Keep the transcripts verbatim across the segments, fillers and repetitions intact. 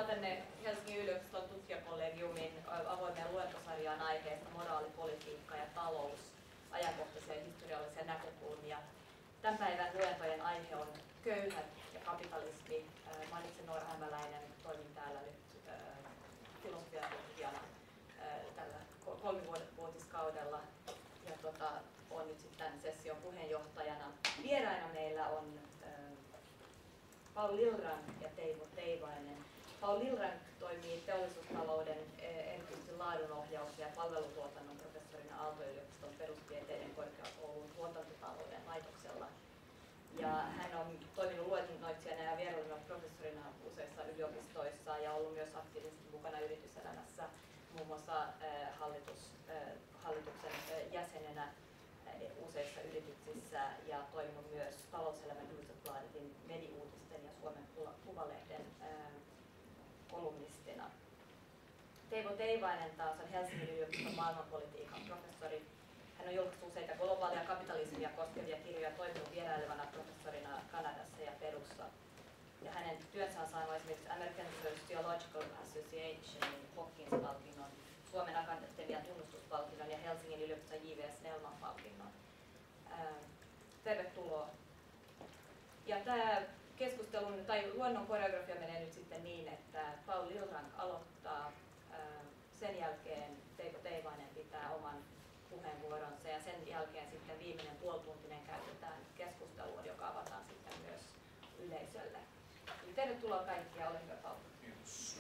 Tervetuloa tänne Helsingin yliopiston tutkijakollegiumin avoimeen luentosarjaan aiheesta moraali, politiikka ja talous, ajankohtaisia ja historiallisia näkökulmia. Tämän päivän luentojen aihe on köyhät ja kapitalismi. Mä olen itse Noora Hämäläinen, toimin täällä nyt filosofiatutkijana tällä kolmivuotiskaudella ja tota, olen nyt sitten tämän session puheenjohtajana. Vieraina meillä on Paul Lillrank ja Teivo Teivainen. Paul Lillrank toimii teollisuustalouden, erityisesti laadunohjaus- ja palvelutuotannon professorina Aalto-yliopiston perustieteiden korkeakoulun tuotantotalouden laitoksella. Ja hän on toiminut luennoitsijana ja vierailuna professorina useissa yliopistoissa ja ollut myös aktiivisesti mukana yrityselämässä, muun muassa hallitus, hallituksen jäsenenä useissa yrityksissä ja toiminut myös talouselämän Hufvudstadsbladetin Medi-uutisten ja Suomen Kuvalehden kolumnistina. Teivo Teivainen taas on Helsingin yliopiston maailmanpolitiikan professori. Hän on julkaissut useita globaalia kapitalismia koskevia kirjoja, toiminut vierailevana professorina Kanadassa ja Perussa. Ja hänen työnsä on saanut esimerkiksi American Sociological Associationin Hopkins-palkinnon, Suomen Akatemian tunnustuspalkinnon ja Helsingin yliopiston J V S Snellman-palkinnon. Tervetuloa. Ja tämä keskustelun tai luonnon koreografia menee nyt sitten niin, että Paul Lillrank aloittaa, sen jälkeen Teivo Teivainen pitää oman puheenvuoronsa ja sen jälkeen sitten viimeinen puolituntinen käytetään keskusteluun, joka avataan sitten myös yleisölle. Eli tervetuloa kaikkia, ole hyvä Paul. Kiitos.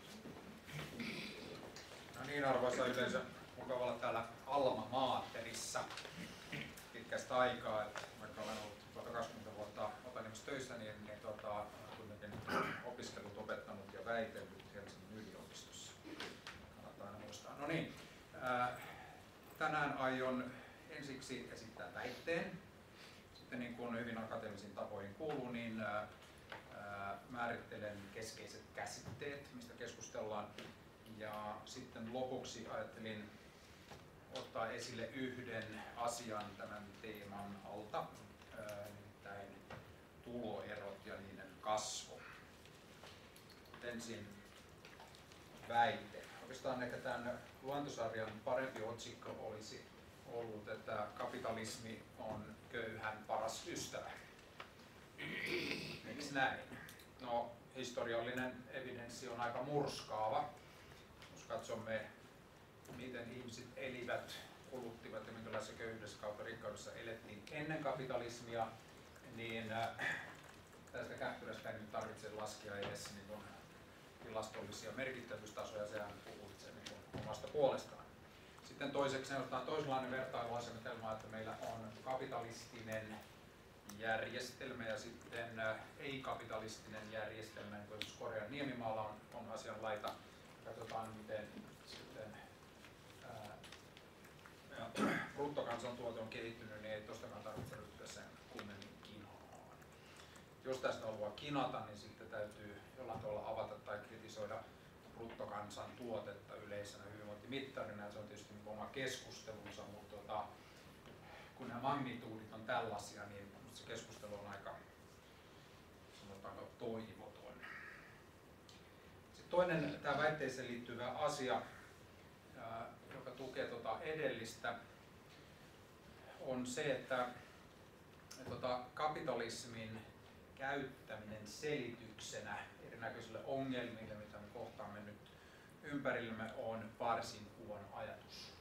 No niin, arvoisa yleisö, mukava olla täällä Alma Materissa pitkästä aikaa, että vaikka olen ollut tuota kaksikymmentä vuotta Otaniemessä töissä, niin, niin tuota, kuitenkin opiskelut, opettanut ja väitellyt Helsingin yliopistossa. Kannattaa aina muistaa. No niin, ää, tänään aion ensiksi esittää väitteen. Sitten niin kuin hyvin akateemisiin tapoihin kuuluu, niin ää, ää, määrittelen keskeiset käsitteet, mistä keskustellaan. Ja sitten lopuksi ajattelin ottaa esille yhden asian tämän teeman alta, nimittäin tuloerot ja niiden kasvu. Ensin väite. Oikeastaan ehkä tämän luentosarjan parempi otsikko olisi ollut, että kapitalismi on köyhän paras ystävä. Miksi näin? No, historiallinen evidenssi on aika murskaava. Jos katsomme, miten ihmiset elivät, kuluttivat ja minkälaisessa köyhyydessä kautta rikkaudessa elettiin ennen kapitalismia, niin äh, tästä käppyrästä ei nyt tarvitse laskea edes niin kuin tilastollisia merkittävyystasoja, sehän puhuu itse niin omasta puolestaan. Sitten toiseksi otetaan toisenlainen vertailuasetelma, että meillä on kapitalistinen järjestelmä ja sitten äh, ei-kapitalistinen järjestelmä, niin kuin Korean Niemimaalla on, on asianlaita. Katsotaan, miten sitten ää, bruttokansantuote on kehittynyt, niin ei tostakaan tarvitse ryhtyä sen kummemmin kinoamaan. Jos tästä haluaa kinata, niin sitten täytyy jollain tavalla avata tai kritisoida bruttokansantuotetta yleisenä hyvinvointimittarina, ja se on tietysti niin oma keskustelunsa, mutta tota, kun nämä magnituudit on tällaisia, niin se keskustelu on aika, sanotaanko, toivoton. Toinen tämä väitteeseen liittyvä asia, joka tukee tuota edellistä, on se, että tuota kapitalismin käyttäminen selityksenä erinäköisille ongelmille, mitä me kohtaamme nyt ympärillämme, on varsin huono ajatus.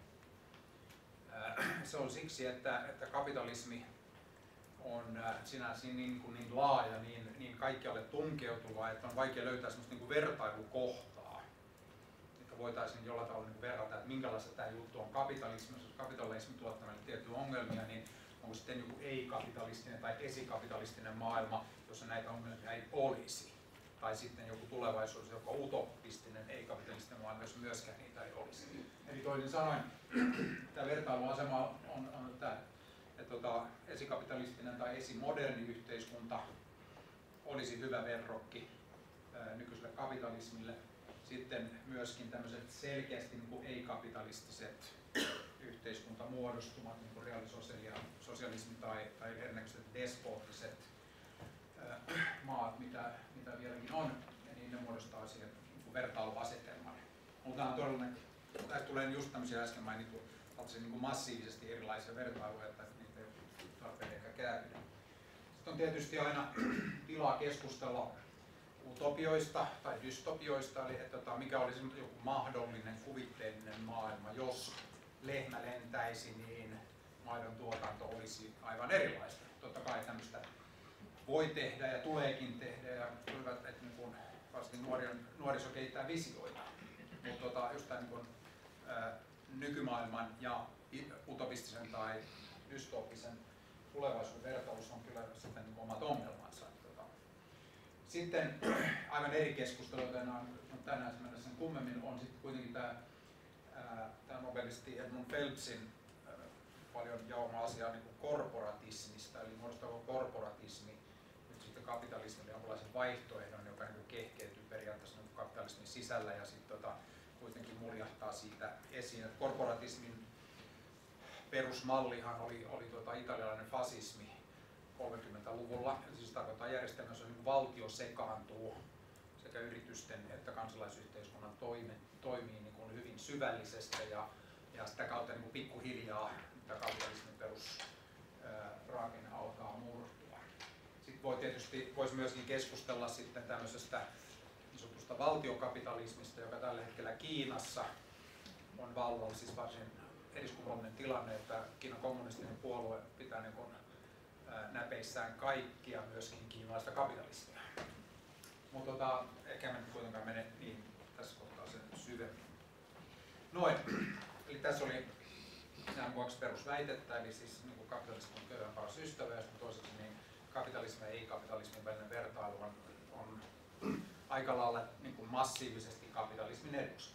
Se on siksi, että, että kapitalismi on sinänsä niin, niin, niin laaja, niin, niin kaikkialle tunkeutuva, että on vaikea löytää sellaista niin kuin vertailukohtaa, että voitaisiin jollain tavalla niin verrata, että minkälaista tämä juttu on kapitalismi. Jos kapitalismi tuottaa meille tiettyjä ongelmia, niin onko sitten joku ei-kapitalistinen tai esikapitalistinen maailma, jossa näitä ongelmia ei olisi. Tai sitten joku tulevaisuus, joka on utopistinen, ei-kapitalistinen maailma, jossa myöskään niitä ei olisi. Eli toisin sanoen, tämä vertailuasema on, on tämä, että tota, esikapitalistinen tai esimoderni yhteiskunta olisi hyvä verrokki ää, nykyiselle kapitalismille. Sitten myöskin tämmöiset selkeästi niin kuin ei-kapitalistiset yhteiskuntamuodostumat, niin kuin reaalisosialismi tai, tai erinäköiset despoottiset ää, maat, mitä, mitä vieläkin on, ja niiden muodostaa siihen niin vertailuasetelman. Mutta tämä on todellinen, tästä tulee just tämmöisiä äsken mainittu, niin massiivisesti erilaisia vertailuja, että niitä ei tarpeen eikä käydä. Sitten on tietysti aina tilaa keskustella utopioista tai dystopioista, eli että mikä olisi joku mahdollinen kuvitteellinen maailma, jos lehmä lentäisi, niin maidon tuotanto olisi aivan erilaista. Totta kai tämmöistä voi tehdä ja tuleekin tehdä, ja hyvät, että niin kun, varsinkin nuori, nuoriso kehittää visioita. Mutta tota, just tämän niin kun, ää, nykymaailman ja utopistisen tai dystopisen tulevaisuuden vertailussa on kyllä sitten niin omat ongelmansa. Sitten aivan eri keskustelu, joten on tänään mennä sen kummemmin, on sitten kuitenkin tämä, tämä nobelisti Edmund Phelpsin ää, paljon jaoma asiaa niin korporatismista, eli muodostaako korporatismi nyt sitten kapitalismille jonkinlaisen vaihtoehdon, joka niin kehkeytyy periaatteessa niin kapitalismin sisällä ja sitten tota, kuitenkin muljahtaa siitä esiin, että korporatismin perusmallihan oli, oli tota italialainen fasismi kolmekymmentäluvulla, siis tarkoittaa järjestelmä, jossa niin valtio sekaantuu sekä yritysten että kansalaisyhteiskunnan toime, toimii niin kuin hyvin syvällisesti ja, ja sitä kautta niin kuin pikkuhiljaa tämä kapitalismin perusraakenne alkaa murtua. Sitten voi tietysti voisi myöskin keskustella sitten tämmöisestä niin sanotusta valtiokapitalismista, joka tällä hetkellä Kiinassa on vallalla, siis varsin eriskummallinen tilanne, että Kiinan kommunistinen puolue pitää niin kuin näpeissään kaikkia, myöskin kiinalaista kapitalismia. Mutta tota, ehkä me nyt kuitenkaan mene niin tässä kohtaa sen syvemmin. Noin, eli tässä oli nämä kaksi perusväitettä, eli siis niin kapitalismi on köyhän paras ystävä, ja toiseksi niin kapitalismi ja ei-kapitalismin välinen vertailu on, on aika lailla niin kuin massiivisesti kapitalismin eduksi.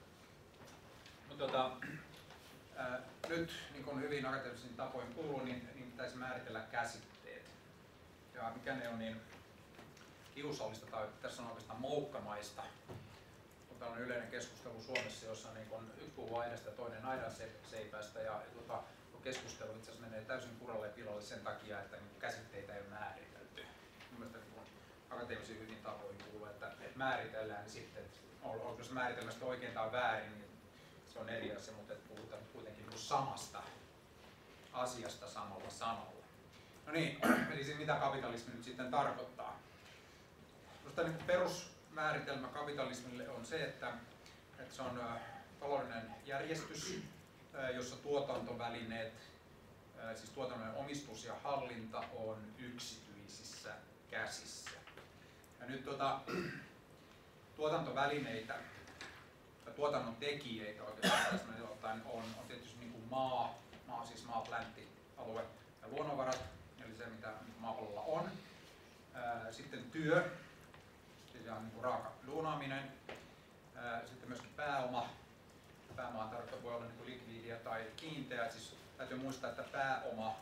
Mutta tota, ää, nyt niin kuin hyvin akateemisiin tapoihin kuuluu, niin, niin pitäisi määritellä käsitteet. Ja mikä ne on niin kiusallista tai tässä on oikeastaan moukkamaista, kun täällä on yleinen keskustelu Suomessa, jossa niin kun yksi puhuu aineesta ja toinen aidan seipäistä, ja tota, keskustelu itse asiassa menee täysin kuralle ja pilalle sen takia, että niin käsitteitä ei ole määritelty. Mielestäni kun akateemisiin hyvin tapoihin kuuluu, että, että määritellään, niin sitten, että onko se määritelmästä oikein tai väärin, niin se on eri asia, mutta että puhutaan kuitenkin samasta asiasta samalla sanalla. No niin, eli siis mitä kapitalismi nyt sitten tarkoittaa? Minusta niin perusmääritelmä kapitalismille on se, että, että se on ä, taloudellinen järjestys, ä, jossa tuotantovälineet, ä, siis tuotannon omistus ja hallinta on yksityisissä käsissä. Ja nyt tuota, tuotantovälineitä ja tuotannon tekijöitä oikeastaan ottaen on, on tietysti niin kuin maa, maa, siis maa, pläntti, alue ja luonnonvarat, eli se mitä maapallolla on. Sitten työ, siis ihan niin kuin raaka duunaaminen. Sitten myöskin pääoma. Pääoma tarkoittaa voi olla niin kuin likviidiä tai kiinteä. Siis täytyy muistaa, että pääoma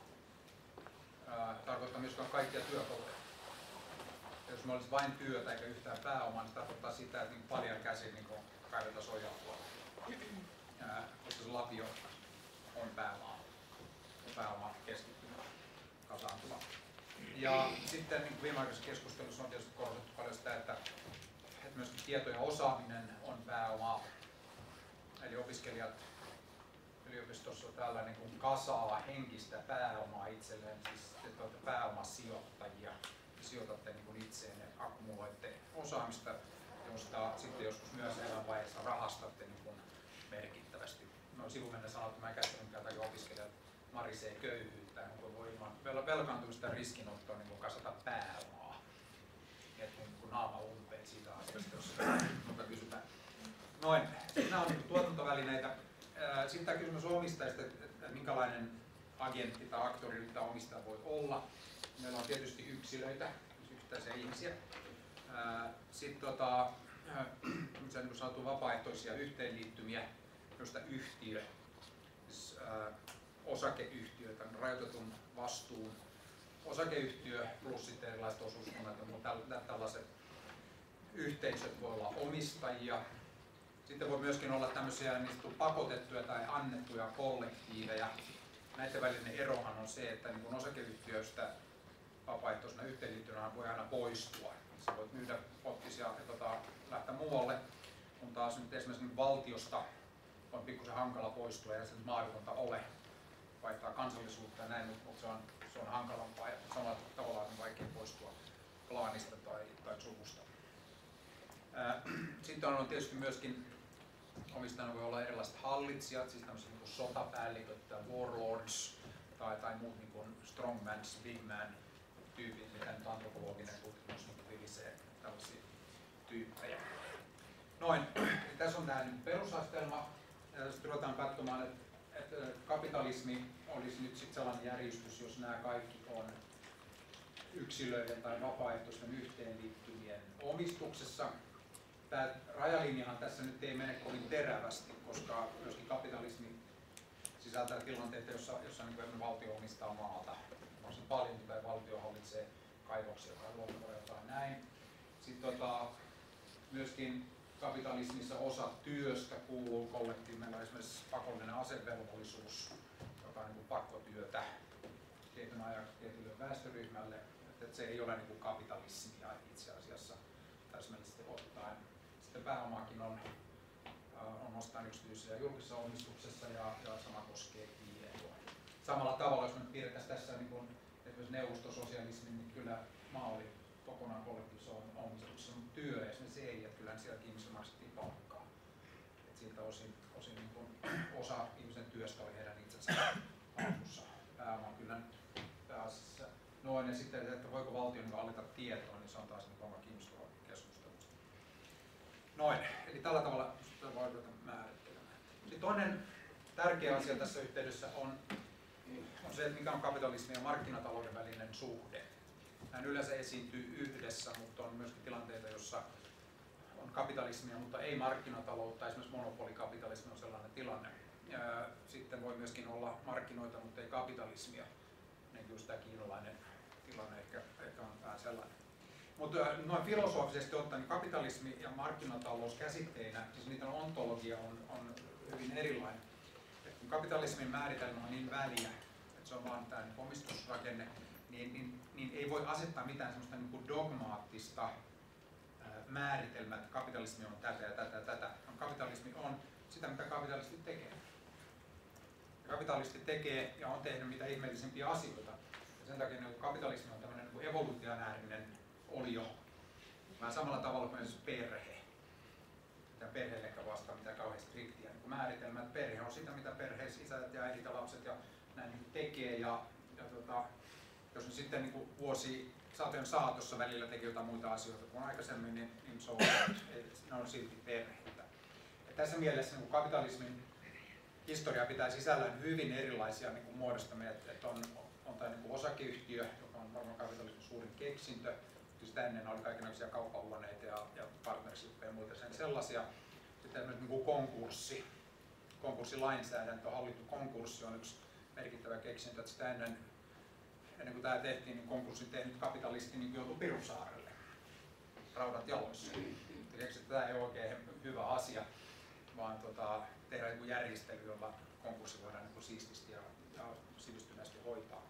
ää, tarkoittaa myöskään kaikkia työkaluja. Jos me olisi vain työtä eikä yhtään pääomaa, niin se tarkoittaa sitä, että niin paljon käsin niin kaivetaan soijaa tuolla. Koska se lapio on pääoma. Pääoma keskittymä kasaantuva. Ja sitten niin viimeaikaisessa keskustelussa on tietysti korostettu paljon sitä, että, että myöskin tieto ja osaaminen on pääoma. Eli opiskelijat yliopistossa täällä niin kuin kasaa henkistä pääomaa itselleen, siis että olette pääomasijoittajia. Sijoitatte niin kuin itseen ja akkumuloitte osaamista, josta sitten joskus myös elämänvaiheessa rahastatte niin kuin merkittävästi. No sivumenne sanottu, että mä en käsittänyt mikä takia opiskelijat marisee köyhyyttä, niin voi ilman velkaantumista ja riskinottoa niin kasata pääomaa. Että niin kuin naama umpeen siitä asiasta, jos mutta kysytään. Noin, nämä on niin tuotantovälineitä. Sitten tämä kysymys omistajista, että minkälainen agentti tai aktori tämä omistaja voi olla. Meillä on tietysti yksilöitä, yksittäisiä ihmisiä. Sitten tota, niin kuin sanottu, vapaaehtoisia yhteenliittymiä, joista yhtiö, siis osakeyhtiöitä, rajoitetun vastuun osakeyhtiö plus sitten erilaiset osuuskunnat ja muut tällaiset yhteisöt voi olla omistajia. Sitten voi myöskin olla tämmöisiä niin pakotettuja tai annettuja kollektiiveja. Näiden välinen erohan on se, että niin osakeyhtiöistä vapaaehtoisena yhteenliittynä voi aina poistua. Sä voit myydä pottisia ja tota, lähteä muualle, kun taas nyt esimerkiksi valtiosta on pikkusen hankala poistua ja se nyt mahdotonta ole vaihtaa kansallisuutta ja näin, mutta se on, se on hankalampaa ja samalla tavalla on vaikea poistua klaanista tai, tai suvusta. Sitten on tietysti myöskin omistajana voi olla erilaiset hallitsijat, siis tämmöiset niin kuin sotapäälliköt tai warlords tai, tai muut niin kuin strongmans, bigman tyypit, mitä nyt antropologinen tutkimus niin vilisee tällaisia tyyppejä. Noin, tässä on tämä nyt perusastelma ja sitten ruvetaan katsomaan, että, että kapitalismi olisi nyt sitten sellainen järjestys, jos nämä kaikki on yksilöiden tai vapaaehtoisten yhteenliittymien omistuksessa. Tämä rajalinjahan tässä nyt ei mene kovin terävästi, koska myöskin kapitalismi sisältää tilanteita, jossa, jossa niin valtio omistaa maata. On se paljon, tai valtio hallitsee kaivoksia tai luonnonvaroja tai näin. Sitten tota, myöskin kapitalismissa osa työstä kuuluu kollektiiviin. Meillä on esimerkiksi pakollinen asevelvollisuus, joka on niin kuin pakkotyötä tietyn ajan tietylle väestöryhmälle. Että se ei ole niin kuin kapitalismia itse asiassa täsmällisesti ottaen. Sitten pääomaakin on, on ostaan yksityisessä ja julkisessa omistuksessa ja, ja sama koskee tietoa. Samalla tavalla, jos me piirrettäisiin tässä niin kuin esimerkiksi neuvostososialismi, niin kyllä maa oli kokonaan kollektiivisessa omistuksessa, mutta työ esimerkiksi ei, että kyllä sielläkin ihmisillä maksettiin palkkaa. Et siltä osin, osin niin kuin osa ihmisen työstä oli heidän itsensä hallussa. Pääoma on kyllä pääasiassa noin, ja sitten, että voiko valtio niin hallita tietoa, niin se on taas niin oma kiinnostava keskustelu. Noin, eli tällä tavalla sitä voi ruveta määrittelemään. Sitten toinen tärkeä asia tässä yhteydessä on, on se, että mikä on kapitalismin ja markkinatalouden välinen suhde. Nämä yleensä esiintyy yhdessä, mutta on myöskin tilanteita, jossa on kapitalismia, mutta ei markkinataloutta. Esimerkiksi monopolikapitalismi on sellainen tilanne. Sitten voi myöskin olla markkinoita, mutta ei kapitalismia. Niin just tämä kiinalainen tilanne ehkä, ehkä on vähän sellainen. Mutta noin filosofisesti ottaen, niin kapitalismi ja markkinatalous käsitteinä, siis niiden ontologia on, on hyvin erilainen. Et kun kapitalismin määritelmä on niin väliä, että se on vain tämä niin omistusrakenne, niin, niin, niin ei voi asettaa mitään semmoista niin kuin dogmaattista ää, määritelmää, että kapitalismi on tätä ja tätä ja tätä. Kapitalismi on sitä, mitä kapitalisti tekee. Ja kapitalisti tekee ja on tehnyt mitä ihmeellisempiä asioita. Ja sen takia niin kapitalismi on tämmöinen niin evolutionäärinen olio. Vähän samalla tavalla kuin esimerkiksi perhe. Mitä perheelle eikä vastaa mitään kauhean striktiä niin määritelmää. Perhe on sitä, mitä perheessä isät ja äidit ja lapset ja näin niin tekee. Ja, ja tota, jos ne sitten niin vuosi satojen saatossa välillä tekee jotain muita asioita kuin aikaisemmin, niin, niin se on, ne on silti perhettä. Ja tässä mielessä niin kapitalismin historia pitää sisällään hyvin erilaisia niin muodostamia, että on, on tämä niin osakeyhtiö, joka on varmaan kapitalismin suurin keksintö. Sitä ennen oli kaikenlaisia kauppahuoneita ja, ja partnershippeja ja muita sen sellaisia. Sitten niin kuin konkurssi, konkurssilainsäädäntö, hallittu konkurssi on yksi merkittävä keksintö. Että sitä ennen, ennen kuin tämä tehtiin, niin konkurssin tehnyt kapitalisti niin joutui Pirunsaarelle raudat jaloissa. Keksi, että tämä ei ole oikein hyvä asia, vaan tota, tehdään niin järjestely, jolla konkurssi voidaan niin siististi ja, ja sivistyneesti hoitaa.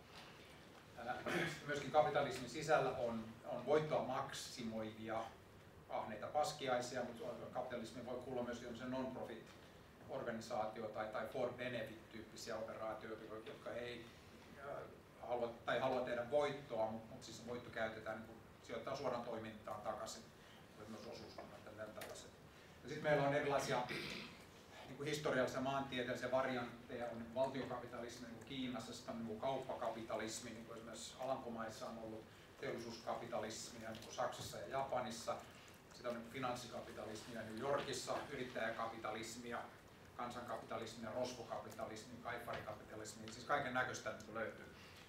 Myöskin kapitalismin sisällä on, on voittoa maksimoivia ahneita paskiaisia, mutta kapitalismi voi kuulla myös non-profit organisaatio tai, tai for benefit-tyyppisiä operaatioita, jotka ei äh, halua, tai halua tehdä voittoa, mutta, mutta siis se voitto käytetään niin kuin sijoittaa suoraan toimintaan takaisin, myös osuuskunnat ja tällaiset. Ja sitten meillä on erilaisia niin kuin historiallisia maantieteellisiä variantteja, on valtiokapitalismi niin kuin Kiinassa, sitten on niin kuin kauppakapitalismi, niin kuin esimerkiksi Alankomaissa on ollut teollisuuskapitalismia niin kuin Saksassa ja Japanissa, sitten on niin kuin finanssikapitalismia New Yorkissa, yrittäjäkapitalismia, kansankapitalismia, rosvokapitalismia, kaiffarikapitalismia, siis kaiken näköistä niin löytyy.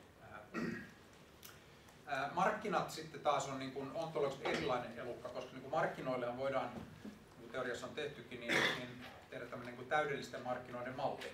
Markkinat sitten taas on niin kuin ontologisesti erilainen elukka, koska niin kuin markkinoille voidaan, niin kuin teoriassa on tehtykin, niin, niin tehdä tämmöinen niin täydellisten markkinoiden malli,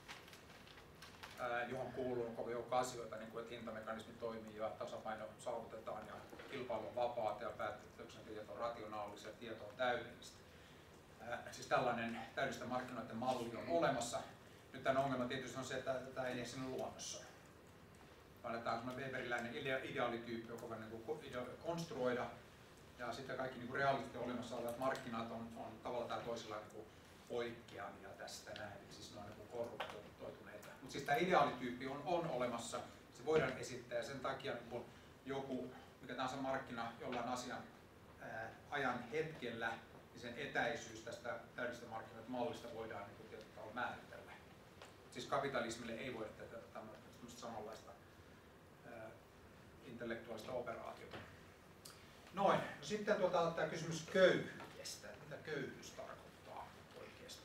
ää, johon kuuluu koko joukko asioita, niin kuin, että hintamekanismi toimii ja tasapaino saavutetaan ja kilpailu on vapaata ja päätöksentekijät on rationaalisia ja tieto on täydellistä. Ää, siis tällainen täydellisten markkinoiden malli on olemassa. Nyt tämän ongelma tietysti on se, että tämä ei esiinny luonnossa, vaan tämä on semmoinen weberiläinen ideaalityyppi, joka voi niin kuin konstruoida. Ja sitten kaikki niin kuin realistisesti olemassa olevat markkinat on, on tavalla tai toisella niin kuin poikkeavia tästä näin, siis ne on niin korruptoituneita. Mutta siis tämä ideaalityyppi on, on olemassa, se voidaan esittää ja sen takia niin kuin joku, mikä tahansa markkina jollain asian ää, ajan hetkellä, niin sen etäisyys tästä täydestä markkinoiden mallista voidaan niin kuin tietyllä tavalla määritellä. Siis kapitalismille ei voi tehdä tämmöistä samanlaista ää, intellektuaalista operaatiota. Noin. No sitten tuota, tämä kysymys köyhyydestä. Mitä köyhyys tarkoittaa oikeasti?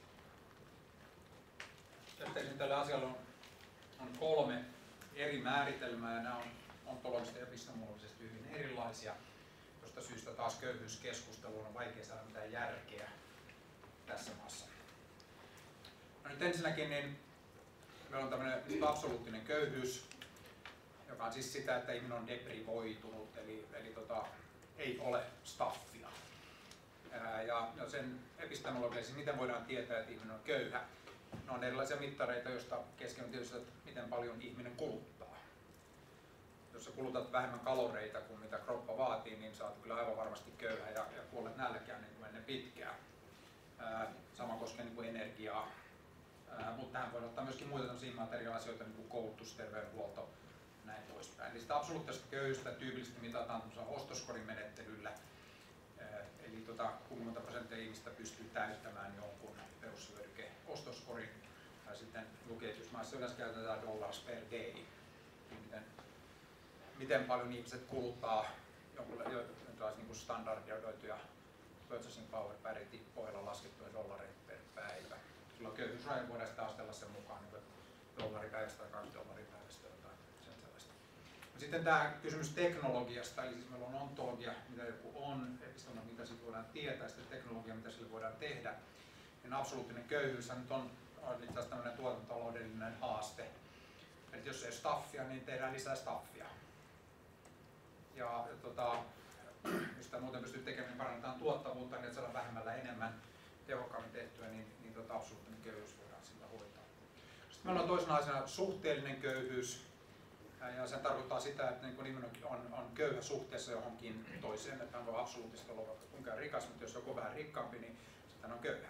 Käsittelisin tälle asialle on, on kolme eri määritelmää ja nämä on ontologisesti ja epistemologisesti hyvin erilaisia, josta syystä taas köyhyyskeskusteluun on vaikea saada mitään järkeä tässä maassa. No nyt ensinnäkin niin meillä on tämmöinen absoluuttinen köyhyys, joka on siis sitä, että ihminen on deprivoitunut, eli, eli tota, ei ole staffia. Ää, ja no sen epistemologisesti, miten voidaan tietää, että ihminen on köyhä? No on erilaisia mittareita, joista kesken on tietysti, että miten paljon ihminen kuluttaa. Jos sä kulutat vähemmän kaloreita kuin mitä kroppa vaatii, niin sä oot kyllä aivan varmasti köyhä ja, ja kuolet nälkään niin kuin ennen pitkää. Ää, sama koskee niin kuin energiaa. Ää, mutta tähän voi ottaa myöskin muita materiaaliasioita, niin kuin koulutus, terveydenhuolto, näin poispäin. Eli sitä absoluuttista köyhyystä tyypillisesti mitataan ostoskorin menettelyllä. Eli tota, kuinka monta prosenttia ihmistä pystyy täyttämään jonkun perushyödyke ostoskorin. Tai sitten lukijatysmaissa yleensä käytetään dollars per day. Miten, miten paljon ihmiset kuluttaa jonkun niin standardoituja purchasing power parity pohjalla laskettuja dollareita per päivä. Silloin köyhyysraja voidaan sitten astella sen mukaan niin dollari päivästä tai kaksi dollaria päivästä jotain sen sellaista. Sitten tämä kysymys teknologiasta, eli siis meillä on ontologia, mitä joku on, epistemologia, mitä siitä voidaan tietää, sitten teknologia, mitä sille voidaan tehdä. Niin absoluuttinen köyhyys nyt on, on itse asiassa tämmöinen tuotantotaloudellinen haaste. Eli jos ei ole staffia, niin tehdään lisää staffia. Ja, ja tota, jos sitä muuten pystyy tekemään, niin parannetaan tuottavuutta, niin että saadaan vähemmällä enemmän tehokkaammin tehtyä, niin, niin tota, absoluuttinen köyhyys voidaan sillä hoitaa. Sitten meillä on toisena asiana suhteellinen köyhyys. Ja se tarkoittaa sitä, että niin ihminen on, on köyhä suhteessa johonkin toiseen, että hän voi absoluuttisesti olla vaikka kuinka rikas, mutta jos joku on vähän rikkaampi, niin sitten hän on köyhä.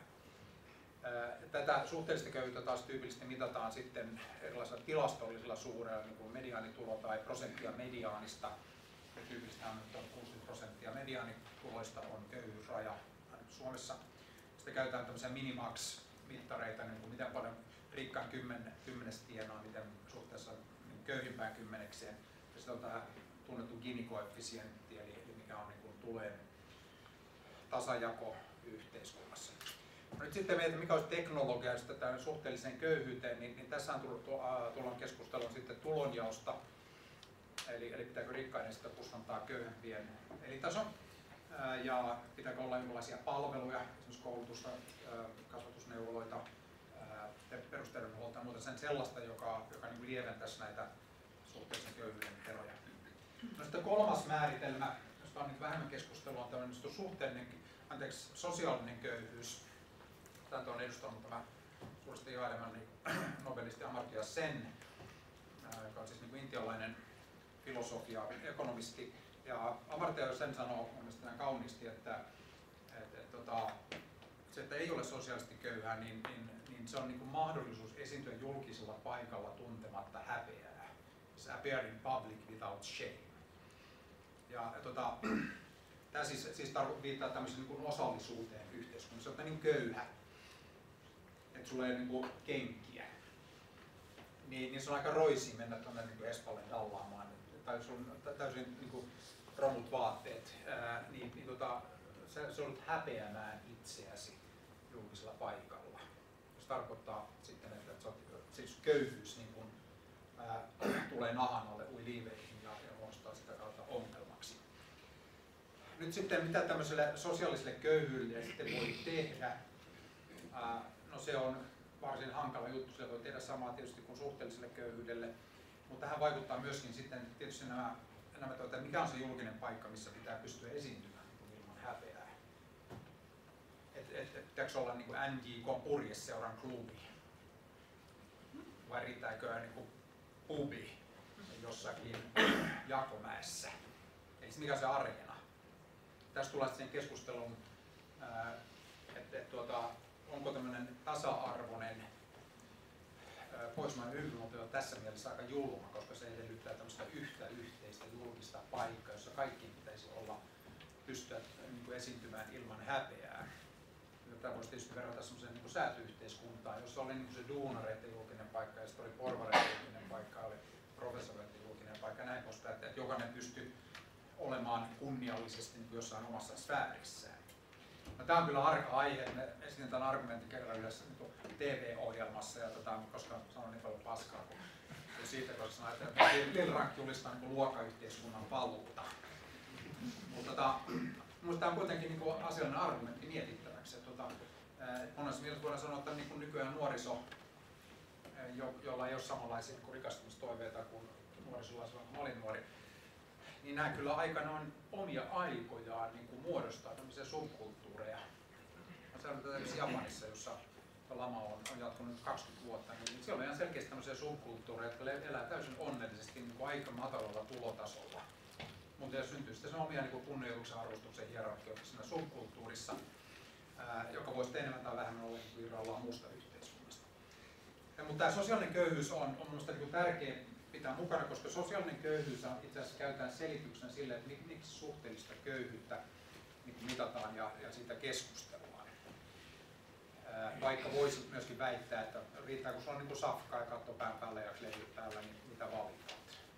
Tätä suhteellista köyhyyttä taas tyypillisesti mitataan sitten erilaisilla tilastollisilla suureilla, niin kuin mediaanitulo tai prosenttia mediaanista. Ja tyypillisesti on kuusikymmentä prosenttia mediaanituloista on köyhyysraja Suomessa. Sitten käytetään tämmöisiä minimax-mittareita, niin kuin miten paljon rikkaan kymmen, kymmenestä tienaa, miten suhteessa köyhimpään kymmenekseen. Ja sitten on tämä tunnettu Gini-koefficientti, eli, eli mikä on niin kuin tulojen tasajako yhteiskunnassa. No nyt sitten meitä, mikä olisi teknologia tähän suhteelliseen köyhyyteen, niin, niin tässä on tullut, tullaan keskusteluun sitten tulonjaosta, eli, eli pitääkö rikkaiden sitten kustantaa köyhempien elintason, ää, ja pitääkö olla jonkinlaisia palveluja, esimerkiksi koulutusta, ää, kasvatusneuvoloita, perusterveydenhuoltoa ja muuta sen sellaista, joka, joka niin lieventäisi näitä suhteellisen köyhyyden eroja. No sitten kolmas määritelmä, josta on nyt vähemmän keskustelua, on tämmöinen suhteellinen, anteeksi, sosiaalinen köyhyys. Tätä on edustanut tämä suuresti jaelemani nobelisti Amartya Sen, joka on siis niin kuin intialainen filosofia, ekonomisti. Ja Amartya Sen sanoo mielestäni kauniisti, että, että, että, että se, että ei ole sosiaalisesti köyhää, niin, niin niin se on niin kuin mahdollisuus esiintyä julkisella paikalla tuntematta häpeää. Appear in public without shame. Ja, ja tota, tämä siis, siis viittaa tämmöiseen niin kuin osallisuuteen yhteiskunnassa, että niin köyhä, että sulla ei ole niin kuin kenkkiä. Niin, niin se on aika roisi mennä tuonne niin Espalle dallaamaan, tai sulla on täysin niin kuin romut vaatteet, ää, niin, niin tota, sä, sä joudut häpeämään itseäsi julkisella paikalla. Tarkoittaa sitten, että siis köyhyys niin kun, ää, tulee nahan alle ui liiveihin ja, ja muodostaa sitä kautta ongelmaksi. Nyt sitten mitä tämmöiselle sosiaaliselle köyhyydelle sitten voi tehdä? Ää, no se on varsin hankala juttu, se voi tehdä samaa tietysti kuin suhteelliselle köyhyydelle, mutta tähän vaikuttaa myöskin sitten tietysti nämä, nämä että mikä on se julkinen paikka, missä pitää pystyä esiintymään niin ilman häpeää. Että et, et, pitääkö olla niin kuin N J K Purjeseuran klubi? Vai riittääkö niin kuin pubi jossakin Jakomäessä. Eli mikä se areena. Tässä tullaan sitten keskusteluun, että et, tuota, onko tämmöinen tasa-arvoinen pohjoismainen hyvinvointivaltio tässä mielessä aika julma, koska se edellyttää tämmöistä yhtä yhteistä julkista paikkaa, jossa kaikki pitäisi olla pystyä niin kuin esiintymään ilman häpeää. Tätä voisi tietysti verrata semmoiseen niin kuin sääty-yhteiskuntaan, jossa oli niin kuin se duunareiden julkinen paikka ja sitten oli porvareiden julkinen paikka, oli professoreiden julkinen paikka ja näin poispäin, että jokainen pystyi olemaan kunniallisesti niin kuin jossain omassa sfäärissään. No, tämä on kyllä arka aihe, me esitin tämän argumentin kerran yhdessä niin T V-ohjelmassa, ja tota, koska sanon niin paljon paskaa kuin siitä, koska sanoin, että Lil Rank julistaa niin luokkayhteiskunnan paluuta. Mutta tota, minusta tämä on kuitenkin niin kuin asiallinen argumentti mietittäväksi. Että, tota, monessa mielessä voidaan sanoa, että niin kuin nykyään nuoriso, jo, jolla ei ole samanlaisia niin kuin rikastumistoiveita kuin nuorisolla silloin, kun olin nuori, niin nämä kyllä aikanaan omia aikojaan niin kuin muodostaa tämmöisiä subkulttuureja. Mä seuraan tätä Japanissa, jossa lama on, on jatkunut kaksikymmentä vuotta, niin siellä on ihan selkeästi tämmöisiä subkulttuureja, jotka elää täysin onnellisesti niin kuin aika matalalla tulotasolla. Mutta syntyy sitten omia niin kuin kunnioituksen arvostuksen hierarkioita siinä subkulttuurissa, ää, joka voisi enemmän tai vähemmän olla niin irrallaan muusta yhteiskunnasta. Ja, mutta tämä sosiaalinen köyhyys on, on minusta niin tärkeä pitää mukana, koska sosiaalinen köyhyys on itse asiassa käytetään selityksenä sille, että miksi suhteellista köyhyyttä niin mitataan ja, ja siitä keskustellaan. Ää, vaikka voisi myöskin väittää, että riittää kun sulla on niin safkaa ja katto pään päällä ja levyt päällä, niin mitä valitaat.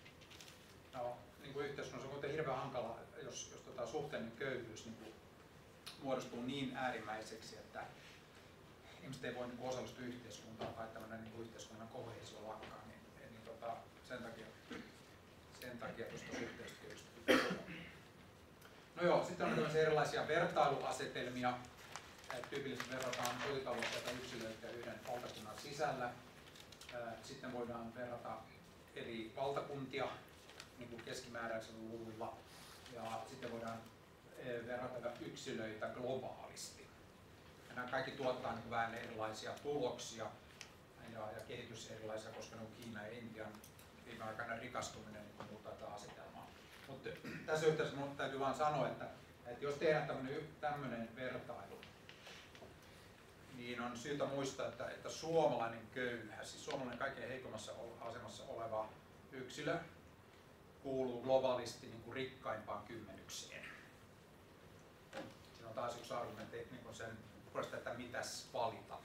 No, niin kuin yhteiskunnassa on kuitenkin hirveän hankala, jos, jos tota suhteellinen köyhyys niin kuin muodostuu niin äärimmäiseksi, että ihmiset ei voi niin kuin osallistua yhteiskuntaan tai tämmöinen niin kuin yhteiskunnan koheesio lakkaa, niin, niin tota, sen takia, sen takia tuosta suhteellista köyhyystä. No joo, sitten on tämmöisiä erilaisia vertailuasetelmia. Tyypillisesti verrataan kotitalouksia tai yksilöitä yhden valtakunnan sisällä. Sitten voidaan verrata eri valtakuntia niin kuin keskimääräisellä luvulla. Ja sitten voidaan verrata yksilöitä globaalisti. Ja nämä kaikki tuottaa niin vähän erilaisia tuloksia ja, ja kehitys erilaisia, koska ne on Kiina ja Intian viimeaikainen rikastuminen niin muuttaa tätä asetelmaa. Mutta tässä yhteydessä minun täytyy vain sanoa, että, että jos tehdään tämmöinen vertailu, niin on syytä muistaa, että, että suomalainen köyhä, siis suomalainen kaikkein heikommassa asemassa oleva yksilö, kuuluu globaalisti niin kuin rikkaimpaan kymmenykseen. Siinä on taas yksi argumentti niin kuin sen puolesta, että mitäs valita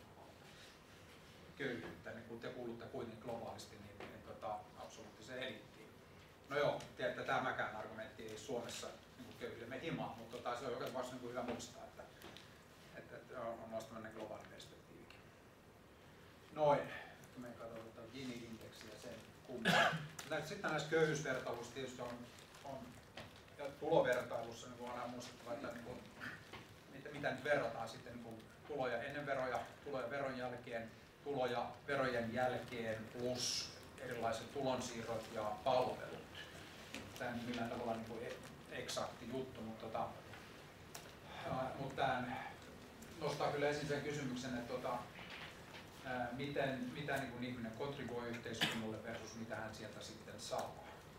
köyhyyttä, niin kun te kuulutte kuitenkin globaalisti niin, niin tota, absoluuttiseen elittiin. No joo, tiedätte, että tämäkään argumentti ei Suomessa niin köyhyyden himaa, mutta tota, se on jokaisen vasta niin hyvä muistaa, että, että, että on myös tämmöinen globaali perspektiivikin. Noin, me katsotaan Gini-indeksiä sen kummaa. Sitten näissä köyhyysvertailuissa tietysti on, on ja tulovertailussa niin on aina muistettava, että niin kuin, mitä, mitä nyt verrataan sitten niin kuin tuloja ennen veroja, tuloja veron jälkeen, tuloja verojen jälkeen plus erilaiset tulonsiirrot ja palvelut. Tämä ei millään tavalla niin kuin eksakti juttu, mutta, tota, mutta tämä nostaa kyllä esiin sen kysymyksen, että tota, ää, miten, mitä niin kuin ihminen kontribuoi yhteiskunnalle versus mitä hän sieltä sitten saa.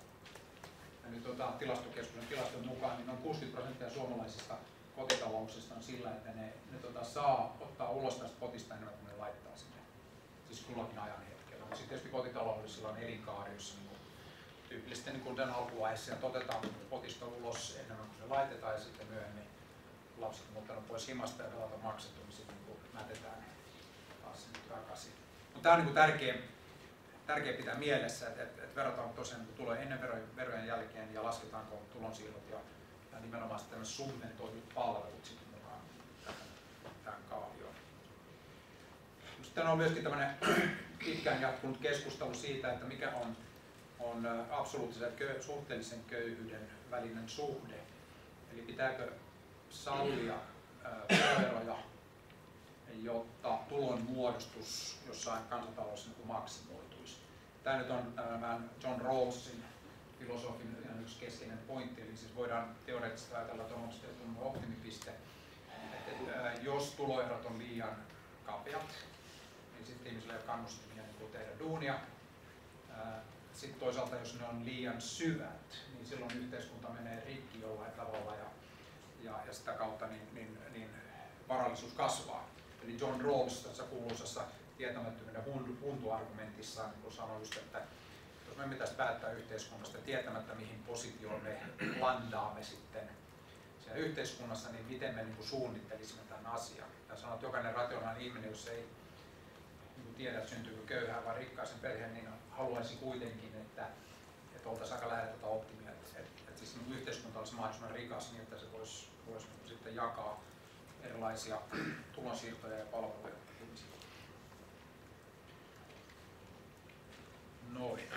Ja nyt tota, tilastokeskuksen tilaston mukaan niin noin kuusikymmentä prosenttia suomalaisista kotitalouksista on sillä, että ne, ne tota, saa ottaa ulos tästä potista enemmän kuin ne laittaa sinne. Siis kullakin ajan hetkellä. Mutta sitten tietysti kotitaloudessa on elinkaari, jossa niin tyypillisesti niin kuin tämän alkuvaiheessa otetaan potista ulos enemmän kuin se laitetaan ja sitten myöhemmin lapset on ottanut pois himasta ja velalta maksettu, niin sitten niin mätetään taas takaisin. Mutta tämä on niin tärkeä, tärkeä pitää mielessä, että, että, että verrataan tosiaan niin tuloja ennen verojen, verojen jälkeen ja lasketaanko tulonsiirrot ja, ja nimenomaan sitten subventoidut palvelut sitten mukaan tähän, tähän kaavioon. Sitten on myöskin tämmöinen pitkään jatkunut keskustelu siitä, että mikä on, on absoluuttisen köy, suhteellisen köyhyyden välinen suhde. Eli pitääkö sallia tuloeroja, jotta tulon muodostus jossain kansantaloudessa niin maksimoituisi. Tämä nyt on tämän John Rawlsin filosofin yksi keskeinen pointti, eli siis voidaan teoreettisesti ajatella, että on tietyn optimipiste, että jos tuloerot on liian kapeat, niin sitten ihmisillä ei ole kannustimia niin tehdä duunia. sitten toisaalta jos ne on liian syvät, niin silloin yhteiskunta menee rikki jollain tavalla ja, ja, ja sitä kautta niin, niin, niin varallisuus kasvaa. Eli John Rawls tässä kuuluisassa tietämättömyyden huntu-argumentissaan niin sanoi just, että jos me pitäisi päättää yhteiskunnasta tietämättä mihin positioon me landaamme sitten siellä yhteiskunnassa, niin miten me niin kuin suunnittelisimme tämän asian. Ja sanoo, että jokainen rationaalinen ihminen, jos ei niin tiedä, että syntyykö köyhään vai rikkaisen perheen, niin haluaisi kuitenkin, että, että oltaisiin aika lähellä tuota optimia. Että, että, että siis niin yhteiskunta olisi mahdollisimman rikas niin, että se voisi, voisi niin sitten jakaa erilaisia tulonsiirtoja ja palveluja ihmisille. Noin.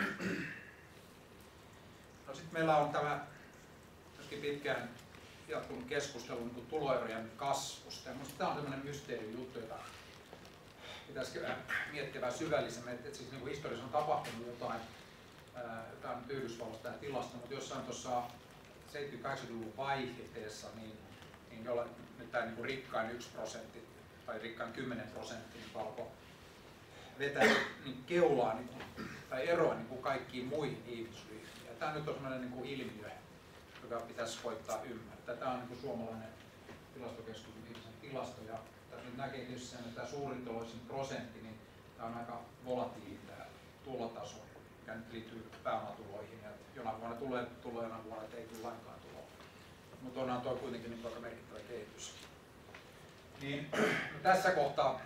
No sitten meillä on tämä myöskin pitkään jatkunut keskustelu niin tuloerojen kasvusta. Ja minusta tämä on tämmöinen mysteerijuttu, jota pitäisi miettiä vähän syvällisemmin. Että, että siis niin kuin historiassa on tapahtunut jotain, tämä on nyt Yhdysvalloista tämä tilasta, mutta jossain tuossa seitsemänkymmentä-kahdeksankymmentäluvun vaihteessa, niin, niin jollain, nyt tämä niin kuin rikkain yksi prosentti tai rikkain kymmenen prosenttia niin alkoi vetää niin keulaa niin kuin, tai eroa niin kuin kaikkiin muihin ihmisryhmiin. Ja tämä nyt on sellainen niin kuin ilmiö, joka pitäisi koittaa ymmärtää. Tämä on niin kuin suomalainen tilastokeskuksen viimeisen tilasto. Ja tässä nyt näkee tietysti sen, että tämä suurituloisin prosentti, niin tämä on aika volatiili tämä tulotaso, mikä nyt liittyy pääomatuloihin. Ja jonain vuonna tulee tuloa, jonain vuonna ei tule lainkaan tuloa. Mutta onhan tuo kuitenkin niin aika merkittävä kehitys. Niin, no tässä kohtaa,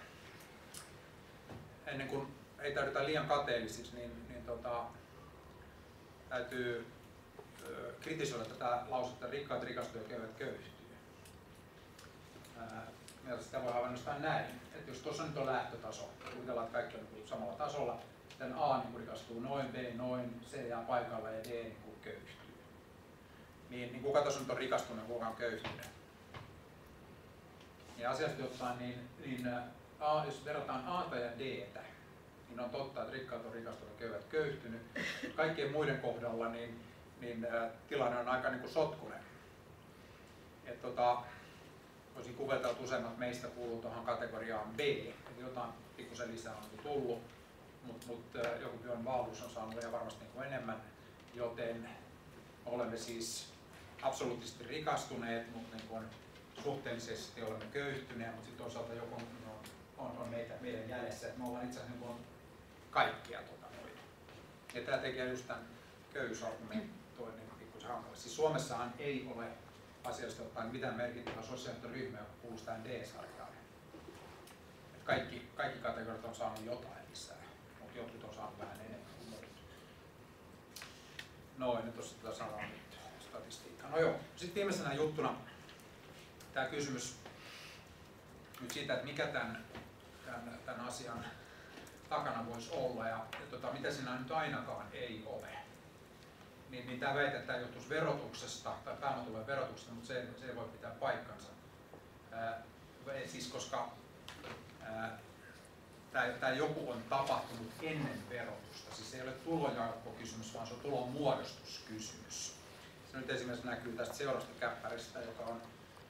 ennen kuin ei täydetä liian kateellisiksi, niin, niin tota, täytyy ö, kritisoida tätä lausetta, että rikkaat rikastuu ja köyhät köyhtyy. Ja sitä voi ainoastaan näin, että jos tuossa nyt on lähtötaso, kuvitellaan, että kaikki on niin samalla tasolla, sitten A niin rikastuu noin, B noin, C jää paikalla ja D niin köyhtyy. Niin, niin kuka tuossa nyt on rikastunut ja kuka on köyhtynyt? Ja asiasta ottaen, niin, niin A, jos verrataan A:ta ja D:tä, niin on totta, että rikkaat on rikastunut ja köyhät köyhtynyt. Kaikkien muiden kohdalla niin, niin ä, tilanne on aika niin kuin sotkunen. Et, tota, voisin kuvitella, että useimmat meistä kuuluu tuohon kategoriaan B, eli jotain pikkusen lisää on tullut, mutta mut, joku Björn Wahlroos on saanut ja varmasti niin kuin enemmän, joten olemme siis absoluuttisesti rikastuneet, mutta niin kuin suhteellisesti olemme köyhtyneet, mutta sitten toisaalta joku on, on, on meitä, meidän jäljessä, että me ollaan itse asiassa niin kaikkea tuota noin. Ja tämä tekee just tämän köyhyysargumentoinnin pikkusen hankala. Siis Suomessahan ei ole asiallisesti ottaen mitään merkittävää sosiaalista ryhmää, joka kuuluu tähän D-sarjaan. Kaikki, kaikki kategoriat on saanut jotain lisää, mutta jotkut on saanut vähän enemmän kuin muut. Noin, nyt tuossa tätä saadaan nyt statistiikkaa. No joo, sitten viimeisenä juttuna tämä kysymys nyt siitä, että mikä tämän, tämän, tämän asian takana voisi olla ja, ja tota, mitä siinä nyt ainakaan ei ole. Niin, niin tämä väite, että tämä johtuisi verotuksesta tai pääomatulojen verotuksesta, mutta se, se ei voi pitää paikkansa. Ää, siis koska ää, tämä, tämä joku on tapahtunut ennen verotusta. Siis se ei ole tulonjakokysymys, vaan se on tulonmuodostuskysymys. Se nyt esimerkiksi näkyy tästä seuraavasta käppäristä, joka on,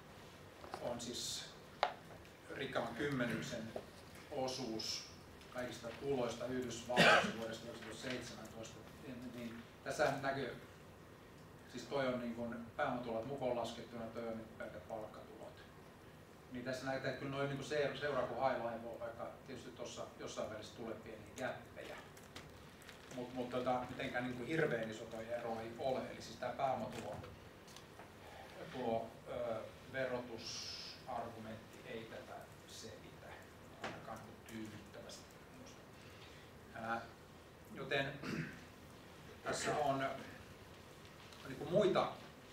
on siis rikkaamman kymmenyksen osuus kaikista tuloista Yhdysvalloissa vuodesta tuhatyhdeksänsataaseitsemäntoista. Niin tässä näkyy, siis toi on niin kuin pääomatulot mukaan laskettuna, toi on niin pelkät palkkatulot. Niin tässä näkyy, että kyllä noin niin seuraa kuin highlight, vaikka tietysti tuossa jossain välissä tulee pieniä jäppejä. Mutta mut, tota, mitenkään niin kuin hirveän iso toi ero ei ole. Eli siis tämä pääomatulo tulo, ö, verotusargumentti ei tätä selitä ainakaan tyydyttävästi. Ää, joten tässä on niin kuin muita,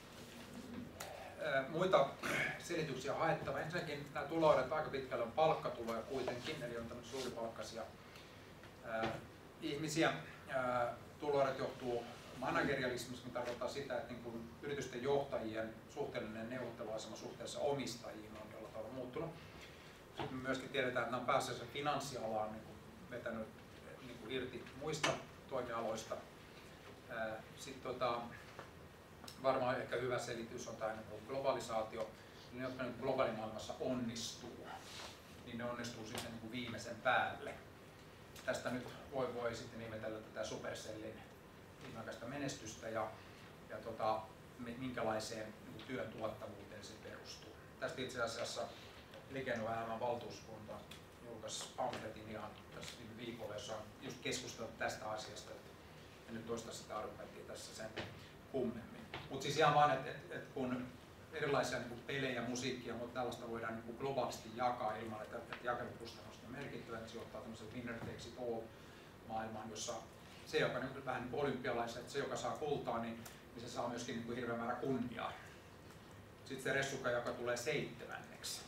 ää, muita selityksiä haettava. Ensinnäkin nämä tuloerot aika pitkälle on palkkatuloja kuitenkin, eli on tämmöisiä suuripalkkaisia ää, ihmisiä. Ää, tuloerot johtuu managerialismista, mikä tarkoittaa sitä, että niin kuin yritysten johtajien suhteellinen neuvotteluasema suhteessa omistajiin on jollain tavalla muuttunut. Sitten me myöskin tiedetään, että nämä on pääasiassa finanssialaan niin kuin vetänyt niin kuin irti muista toimialoista. Sitten tota, varmaan ehkä hyvä selitys on tämä niin globalisaatio. Ne, jotka niin globaalimaailmassa onnistuu, niin ne onnistuu sitten niin kuin viimeisen päälle. Tästä nyt voi, voi sitten ihmetellä tätä Supercellin viimeaikaista menestystä ja, ja tota, minkälaiseen niin työn tuottavuuteen se perustuu. Tästä itse asiassa Elinkeinoelämän valtuuskunta julkaisi pamfletin ihan tässä viime viikolla, jossa on just keskusteltu tästä asiasta. En nyt toista sitä argumenttia tässä sen kummemmin. Mutta siis ihan vaan, että et, et kun erilaisia niin kuin pelejä, musiikkia ja muuta tällaista voidaan niin kuin globaalisti jakaa ilman, että, että jakelukustannukset on merkittävä, niin se johtaa tämmöisen winner takes it all maailmaan, jossa se, joka niin vähän niin kuin olympialaisessa, että se, joka saa kultaa, niin, niin se saa myöskin niin kuin hirveän määrä kunniaa. Sitten se ressuka, joka tulee seitsemänneksi,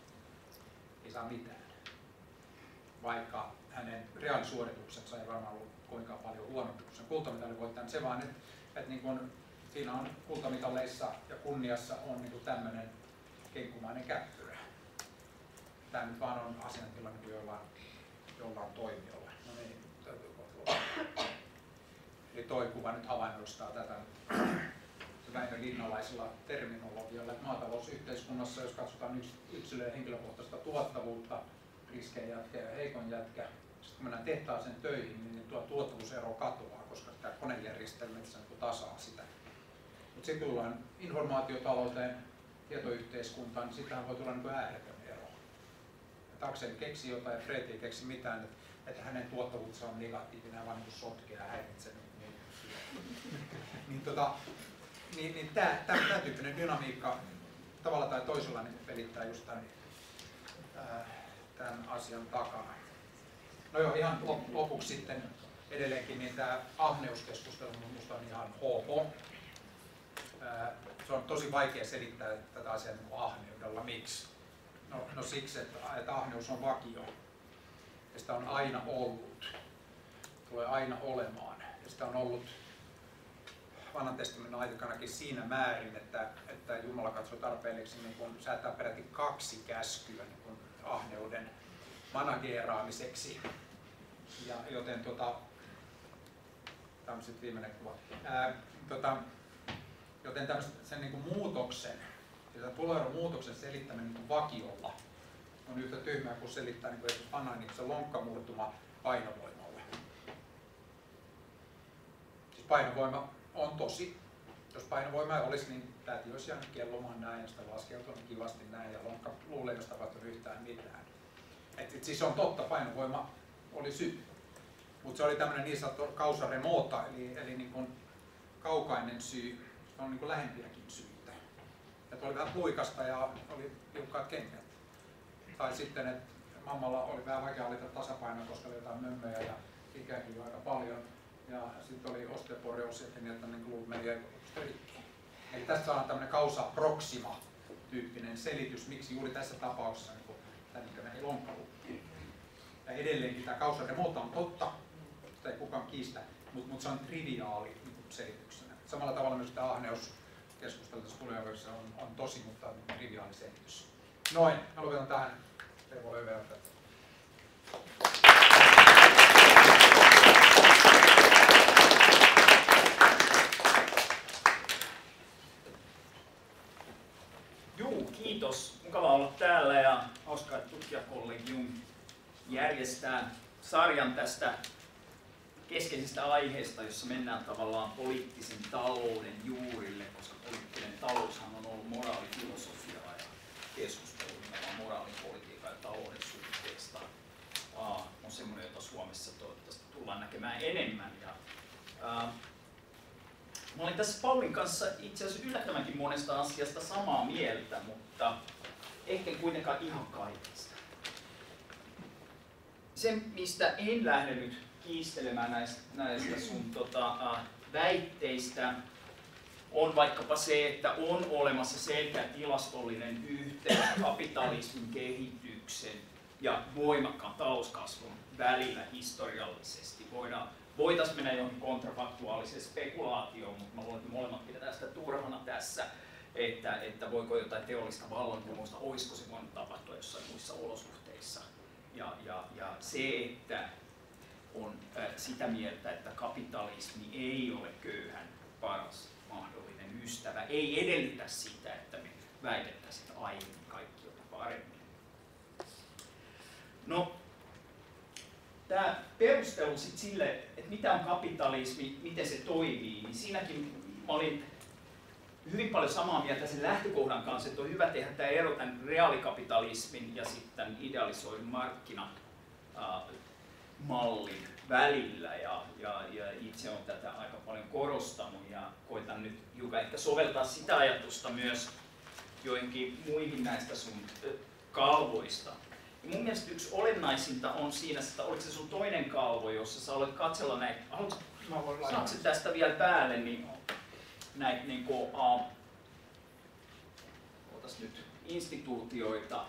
ei saa mitään. Vaikka hänen reaalisuorituksensa ei varmaan ollut kuinka paljon huonompi kuin sen kultamitalin voittajan. Se vaan, että, että niin kun siinä on kultamitaleissa ja kunniassa on niin tämmöinen kenkkumainen käppyrä. Tämä nyt vaan on asiantila niin jollain, jollain toimijoilla. No niin, täytyy kohta. Eli toi kuva nyt havainnollistaa tätä Väinö Linnalaisella terminologialla, että maatalousyhteiskunnassa, jos katsotaan yksilöiden henkilökohtaista tuottavuutta, riskein jätkä ja heikon jätkä, sitten kun mennään tehtaaseen töihin, niin tuo tuottavuusero katoaa, koska tämä konejärjestelmä tasaa sitä. Mutta sitten tullaan informaatiotalouteen, tietoyhteiskuntaan, niin sittenhän voi tulla niin ääretön ero. Että Aksel keksi jotain ja Fred ei keksi mitään, että, että hänen tuottavuutensa on negatiivinen ja vaan niin sotkee ja häiritsee. Niin, niin, tota, niin, niin tämä tyyppinen dynamiikka tavalla tai toisella niin pelittää just tämän, ää, tämän asian takana. No joo, ihan lopuksi sitten edelleenkin niin tämä ahneuskeskustelu minusta on ihan ok. Ää, se on tosi vaikea selittää tätä asiaa niin kuin ahneudella. Miksi? No, no siksi, että, että ahneus on vakio. Ja sitä on aina ollut. Tulee aina olemaan. Ja sitä on ollut Vanhan testamentin aikanakin siinä määrin, että, että Jumala katsoi tarpeelliseksi niin kun säätää peräti kaksi käskyä niin kun ahneuden manageeraamiseksi. Ja joten tota, tämä on sitten viimeinen kuva. Ää, tota, joten tämmöisen sen niin kuin muutoksen, ja tuloeron muutoksen selittäminen niin kuin vakiolla on yhtä tyhmää kuin selittää niin kuin esimerkiksi Anainiksen lonkkamurtuma painovoimalle. Siis painovoima on tosi. Jos painovoima ei olisi, niin täytyy olisi jäänyt kellomaan näin ja sitä laskeutunut kivasti näin ja lonkka luulee, jos tapahtunut yhtään mitään. Et, et siis on totta, painovoima oli syy. Mutta se oli tämmöinen niin sanottu causa remota, eli, eli niin kuin kaukainen syy. Se on niin kuin lähempiäkin syitä. Että oli vähän puikasta ja oli liukkaat kengät. Tai sitten, että mammalla oli vähän vaikea hallita tasapainoa, koska oli jotain mömmöjä ja ikääkin jo aika paljon. Ja sitten oli osteoporoosi, niin että niin luut meni rikki. Eli tässä saadaan tämmöinen causa proxima-tyyppinen selitys, miksi juuri tässä tapauksessa niin tämä niin meni lonkkalukkiin. Ja edelleenkin tämä causa remota on totta, sitä ei kukaan kiistä, mutta mut se on triviaali niin selityksenä. Samalla tavalla myös tämä ahneuskeskustelu tässä tulevaisuudessa on, on tosi, mutta on triviaali selitys. Noin, mä lopetan tähän. Tervo Lööveältä. Juu, kiitos. Mukava olla täällä ja hauskaa, että tutkijakollegium järjestää sarjan tästä keskeisestä aiheesta, jossa mennään tavallaan poliittisen talouden juurille, koska poliittinen taloushan on ollut moraalifilosofiaa ja keskustelua moraalipolitiikan ja talouden suhteesta uh, on semmoinen, jota Suomessa toivottavasti tullaan näkemään enemmän. Ja, uh, mä olin tässä Paulin kanssa itse asiassa yllättävänkin monesta asiasta samaa mieltä, mutta ehkä kuitenkaan ihan kaikista. Se, mistä en lähde nyt kiistelemään näistä, näistä sun tota, uh, väitteistä, on vaikkapa se, että on olemassa selkeä tilastollinen yhteys kapitalismin kehityksen ja voimakkaan talouskasvun välillä historiallisesti. Voidaan, voitaisiin mennä johonkin kontrafaktuaaliseen spekulaatioon, mutta mä luulen, että molemmat pidetään sitä turhana tässä, että, että voiko jotain teollista vallankumousta, olisiko se voinut tapahtua jossain muissa olosuhteissa. Ja, ja, ja se, että on äh, sitä mieltä, että kapitalismi ei ole köyhän paras mahdollinen ystävä, ei edellytä sitä, että me väitettäisiin, että aiemmin kaikki on paremmin. No, tämä perustelu sit sille, että että mitä on kapitalismi, miten se toimii, niin siinäkin mä olin hyvin paljon samaa mieltä sen lähtökohdan kanssa, että on hyvä tehdä tämä ero tämän reaalikapitalismin ja sitten idealisoidun markkinamallin välillä. Ja, ja, ja itse olen tätä aika paljon korostanut ja koitan nyt hiukan ehkä soveltaa sitä ajatusta myös joihinkin muihin näistä sun kalvoista. Ja mun mielestä yksi olennaisinta on siinä, että oliko se sun toinen kalvo, jossa sä olet katsella näitä, saatko tästä vielä päälle, niin näitä niin kuin, uh, ootas nyt, instituutioita.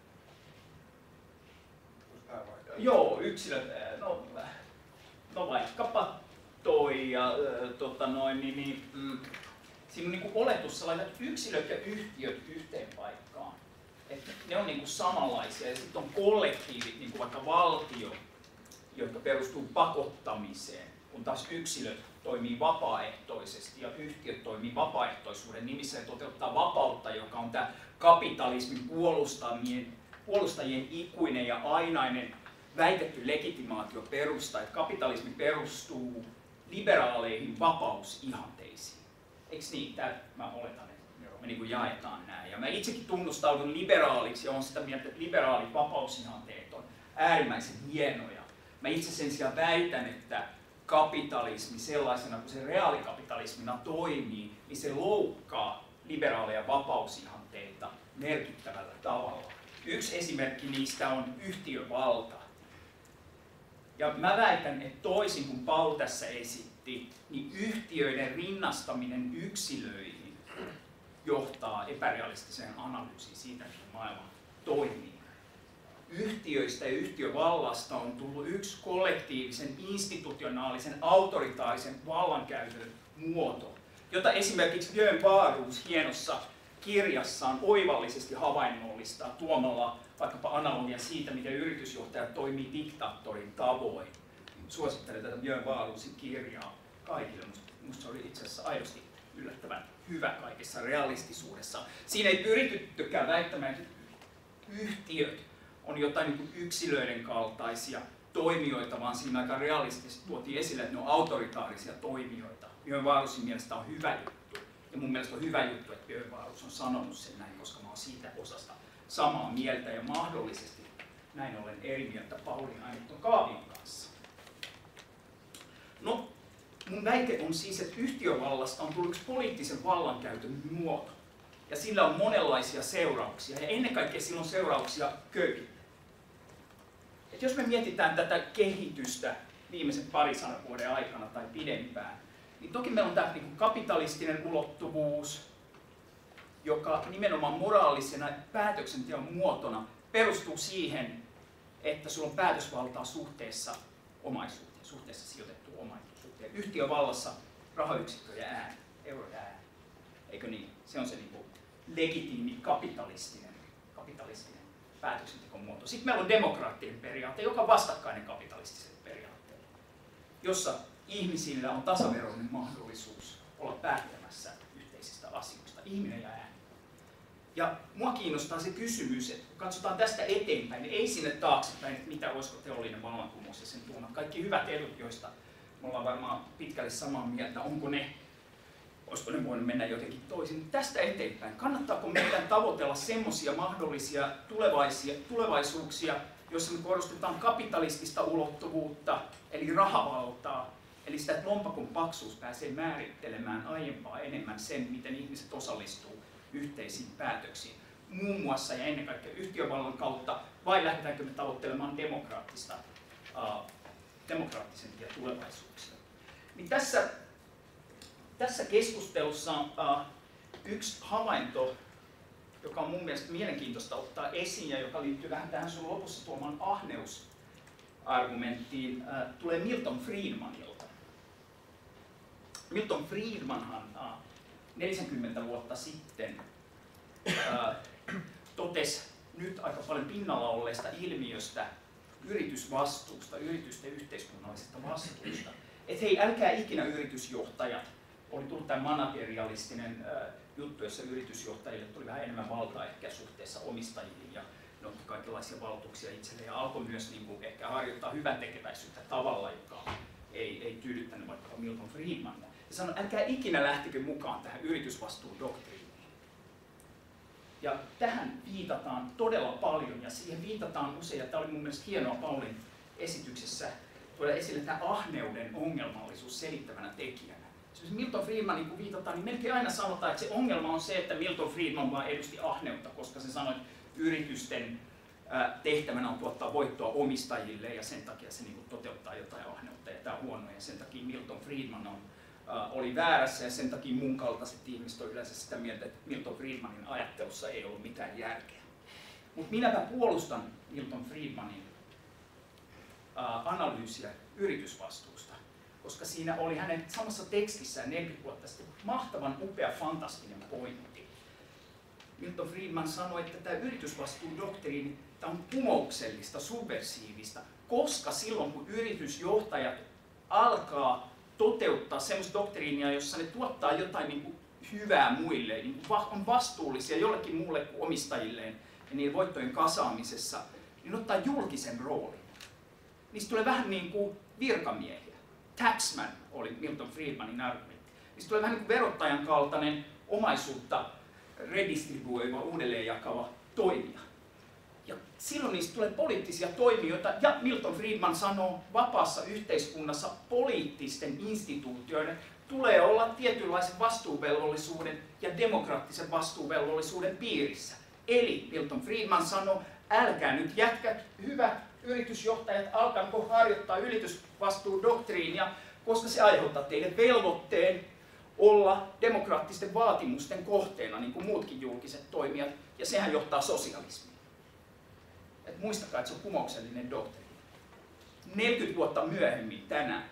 Joo, yksilöt, no, no vaikkapa toi ja äh, tota noin, niin, niin mm, siinä on niin kuin oletus, sä laitat yksilöt ja yhtiöt yhteen paikkaan. Että ne on niin kuin samanlaisia ja sitten on kollektiivit, niin kuin vaikka valtio, jotka perustuu pakottamiseen, kun taas yksilöt toimii vapaaehtoisesti ja yhtiöt toimii vapaaehtoisuuden nimissä ja toteuttaa vapautta, joka on tämä kapitalismin puolustajien, puolustajien ikuinen ja ainainen väitetty legitimaatioperusta, että kapitalismi perustuu liberaaleihin vapausihanteisiin. Eikö niin? Tää mä oletan, että me niin kuin jaetaan nämä. Ja mä itsekin tunnustaudun liberaaliksi ja olen sitä mieltä, että liberaalit vapausihanteet on äärimmäisen hienoja. Mä itse sen sijaan väitän, että kapitalismi sellaisena kuin se reaalikapitalismina toimii, niin se loukkaa liberaaleja vapausihanteita merkittävällä tavalla. Yksi esimerkki niistä on yhtiövalta. Ja mä väitän, että toisin kuin Paul tässä esitti, niin yhtiöiden rinnastaminen yksilöihin johtaa epärealistiseen analyysiin siitä, miten maailma toimii. Yhtiöistä ja yhtiövallasta on tullut yksi kollektiivisen, institutionaalisen, autoritaarisen vallankäytön muoto, jota esimerkiksi Björn Wahlroos hienossa kirjassaan oivallisesti havainnollistaa tuomalla vaikkapa analogia siitä, miten yritysjohtaja toimii diktaattorin tavoin. Suosittelen tätä Björn Wahlroosin kirjaa kaikille. Minusta se oli itse asiassa aidosti yllättävän hyvä kaikessa realistisuudessa. Siinä ei pyrityttykään väittämään, että yhtiöt on jotain niin kuin yksilöiden kaltaisia toimijoita, vaan siinä aika realistisesti tuotiin esille, että ne on autoritaarisia toimijoita. Björn Wahlroosin mielestä on hyvä juttu. Ja mun mielestä on hyvä juttu, että Björn Wahlroos on sanonut sen näin, koska mä oon siitä osasta samaa mieltä ja mahdollisesti näin ollen eri mieltä Paulin Aineton Kaavion kanssa. No, mun väite on siis, että yhtiövallasta on tullut yksi poliittisen vallankäytön muoto. Ja sillä on monenlaisia seurauksia, ja ennen kaikkea sillä on seurauksia köyhille. Et jos me mietitään tätä kehitystä viimeisen parisadan vuoden aikana tai pidempään, niin toki meillä on tämä niin kapitalistinen ulottuvuus, joka nimenomaan moraalisena päätöksenteon muotona perustuu siihen, että sulla on päätösvaltaa suhteessa omaisuuteen, suhteessa sijoitettuun omaisuuteen. Yhtiövallassa rahayksikkö ja ääni, euro ja ääni. Eikö niin? Se on se niin kuin legitiimi kapitalistinen, kapitalistinen päätöksentekon muoto. Sitten meillä on demokraattinen periaate, joka on vastakkainen kapitalistiselle periaatteelle, jossa ihmisillä on tasaveroinen mahdollisuus olla päättämässä yhteisistä asioista, ihminen ja ääni. Ja mua kiinnostaa se kysymys, että kun katsotaan tästä eteenpäin, niin ei sinne taaksepäin, että mitä olisiko teollinen vallankumous ja sen tuomat kaikki hyvät edut, joista me ollaan varmaan pitkälle samaa mieltä, onko ne, olisiko ne voinut mennä jotenkin toisin. Tästä eteenpäin, kannattaako meidän tavoitella semmoisia mahdollisia tulevaisuuksia, joissa me korostetaan kapitalistista ulottuvuutta, eli rahavaltaa, eli sitä, että lompakon paksuus pääsee määrittelemään aiempaa enemmän sen, miten ihmiset osallistuu yhteisiin päätöksiin, muun muassa ja ennen kaikkea yhtiövallan kautta, vai lähdetäänkö me tavoittelemaan demokraattista, uh, demokraattisempia tulevaisuuksia. Niin tässä, tässä keskustelussa uh, yksi havainto, joka on mun mielestä mielenkiintoista ottaa esiin ja joka liittyy vähän tähän sun lopussa tuomaan ahneusargumenttiin, uh, tulee Milton Friedmanilta. Milton Friedmanhan uh, neljäkymmentä vuotta sitten uh, totesi nyt aika paljon pinnalla olleesta ilmiöstä, yritysvastuusta, yritysten yhteiskunnallisesta vastuusta. Että hei, älkää ikinä yritysjohtajat, oli tullut tämä managerialistinen uh, juttu, jossa yritysjohtajille tuli vähän enemmän valtaa ehkä suhteessa omistajiin ja ne otti kaikenlaisia valtuuksia itselleen ja alkoi myös niin kuin, ehkä harjoittaa hyvän tekeväisyyttä tavalla, joka ei, ei tyydyttänyt vaikka Milton Friedmania. Ja sanoi, älkää ikinä lähtikö mukaan tähän yritysvastuudoktriiniin. Ja tähän viitataan todella paljon ja siihen viitataan usein, ja tämä oli mun mielestä hienoa Paulin esityksessä, tuoda esille tämä ahneuden ongelmallisuus selittävänä tekijänä. Jos Milton Friedmanin kun viitataan, niin melkein aina sanotaan, että se ongelma on se, että Milton Friedman vaan edusti ahneutta, koska se sanoi, että yritysten tehtävänä on tuottaa voittoa omistajille ja sen takia se niin kuin toteuttaa jotain ahneutta ja tämä on huono ja sen takia Milton Friedman on, äh, oli väärässä ja sen takia mun kaltaiset ihmiset on yleensä sitä mieltä, että Milton Friedmanin ajattelussa ei ollut mitään järkeä. Mutta minäpä puolustan Milton Friedmanin äh, analyysiä yritysvastuusta, koska siinä oli hänen samassa tekstissään neljäkymmentä vuotta sitten mahtavan upea fantastinen pointti. Milton Friedman sanoi, että tämä yritysvastuudoktriini tämä on kumouksellista, subversiivista, koska silloin kun yritysjohtajat alkaa toteuttaa semmoista doktriinia, jossa ne tuottaa jotain niin kuin hyvää muille, niin on vastuullisia jollekin muulle kuin omistajilleen ja niiden voittojen kasaamisessa, niin ottaa julkisen roolin. Niistä tulee vähän niin kuin virkamiehiä. Taxman oli Milton Friedmanin argumentti. Niistä tulee vähän niin kuin verottajan kaltainen omaisuutta redistribuoiva, uudelleen jakava toimija. Ja silloin niistä tulee poliittisia toimijoita, ja Milton Friedman sanoo, vapaassa yhteiskunnassa poliittisten instituutioiden tulee olla tietynlaisen vastuuvelvollisuuden ja demokraattisen vastuuvelvollisuuden piirissä. Eli Milton Friedman sanoo, älkää nyt jätkät, hyvät yritysjohtajat, alkaako harjoittaa yritysvastuudoktriinia, koska se aiheuttaa teille velvoitteen olla demokraattisten vaatimusten kohteena, niin kuin muutkin julkiset toimijat, ja sehän johtaa sosialismiin. Et muistakaa, että se on kumouksellinen doktriini. neljäkymmentä vuotta myöhemmin tänään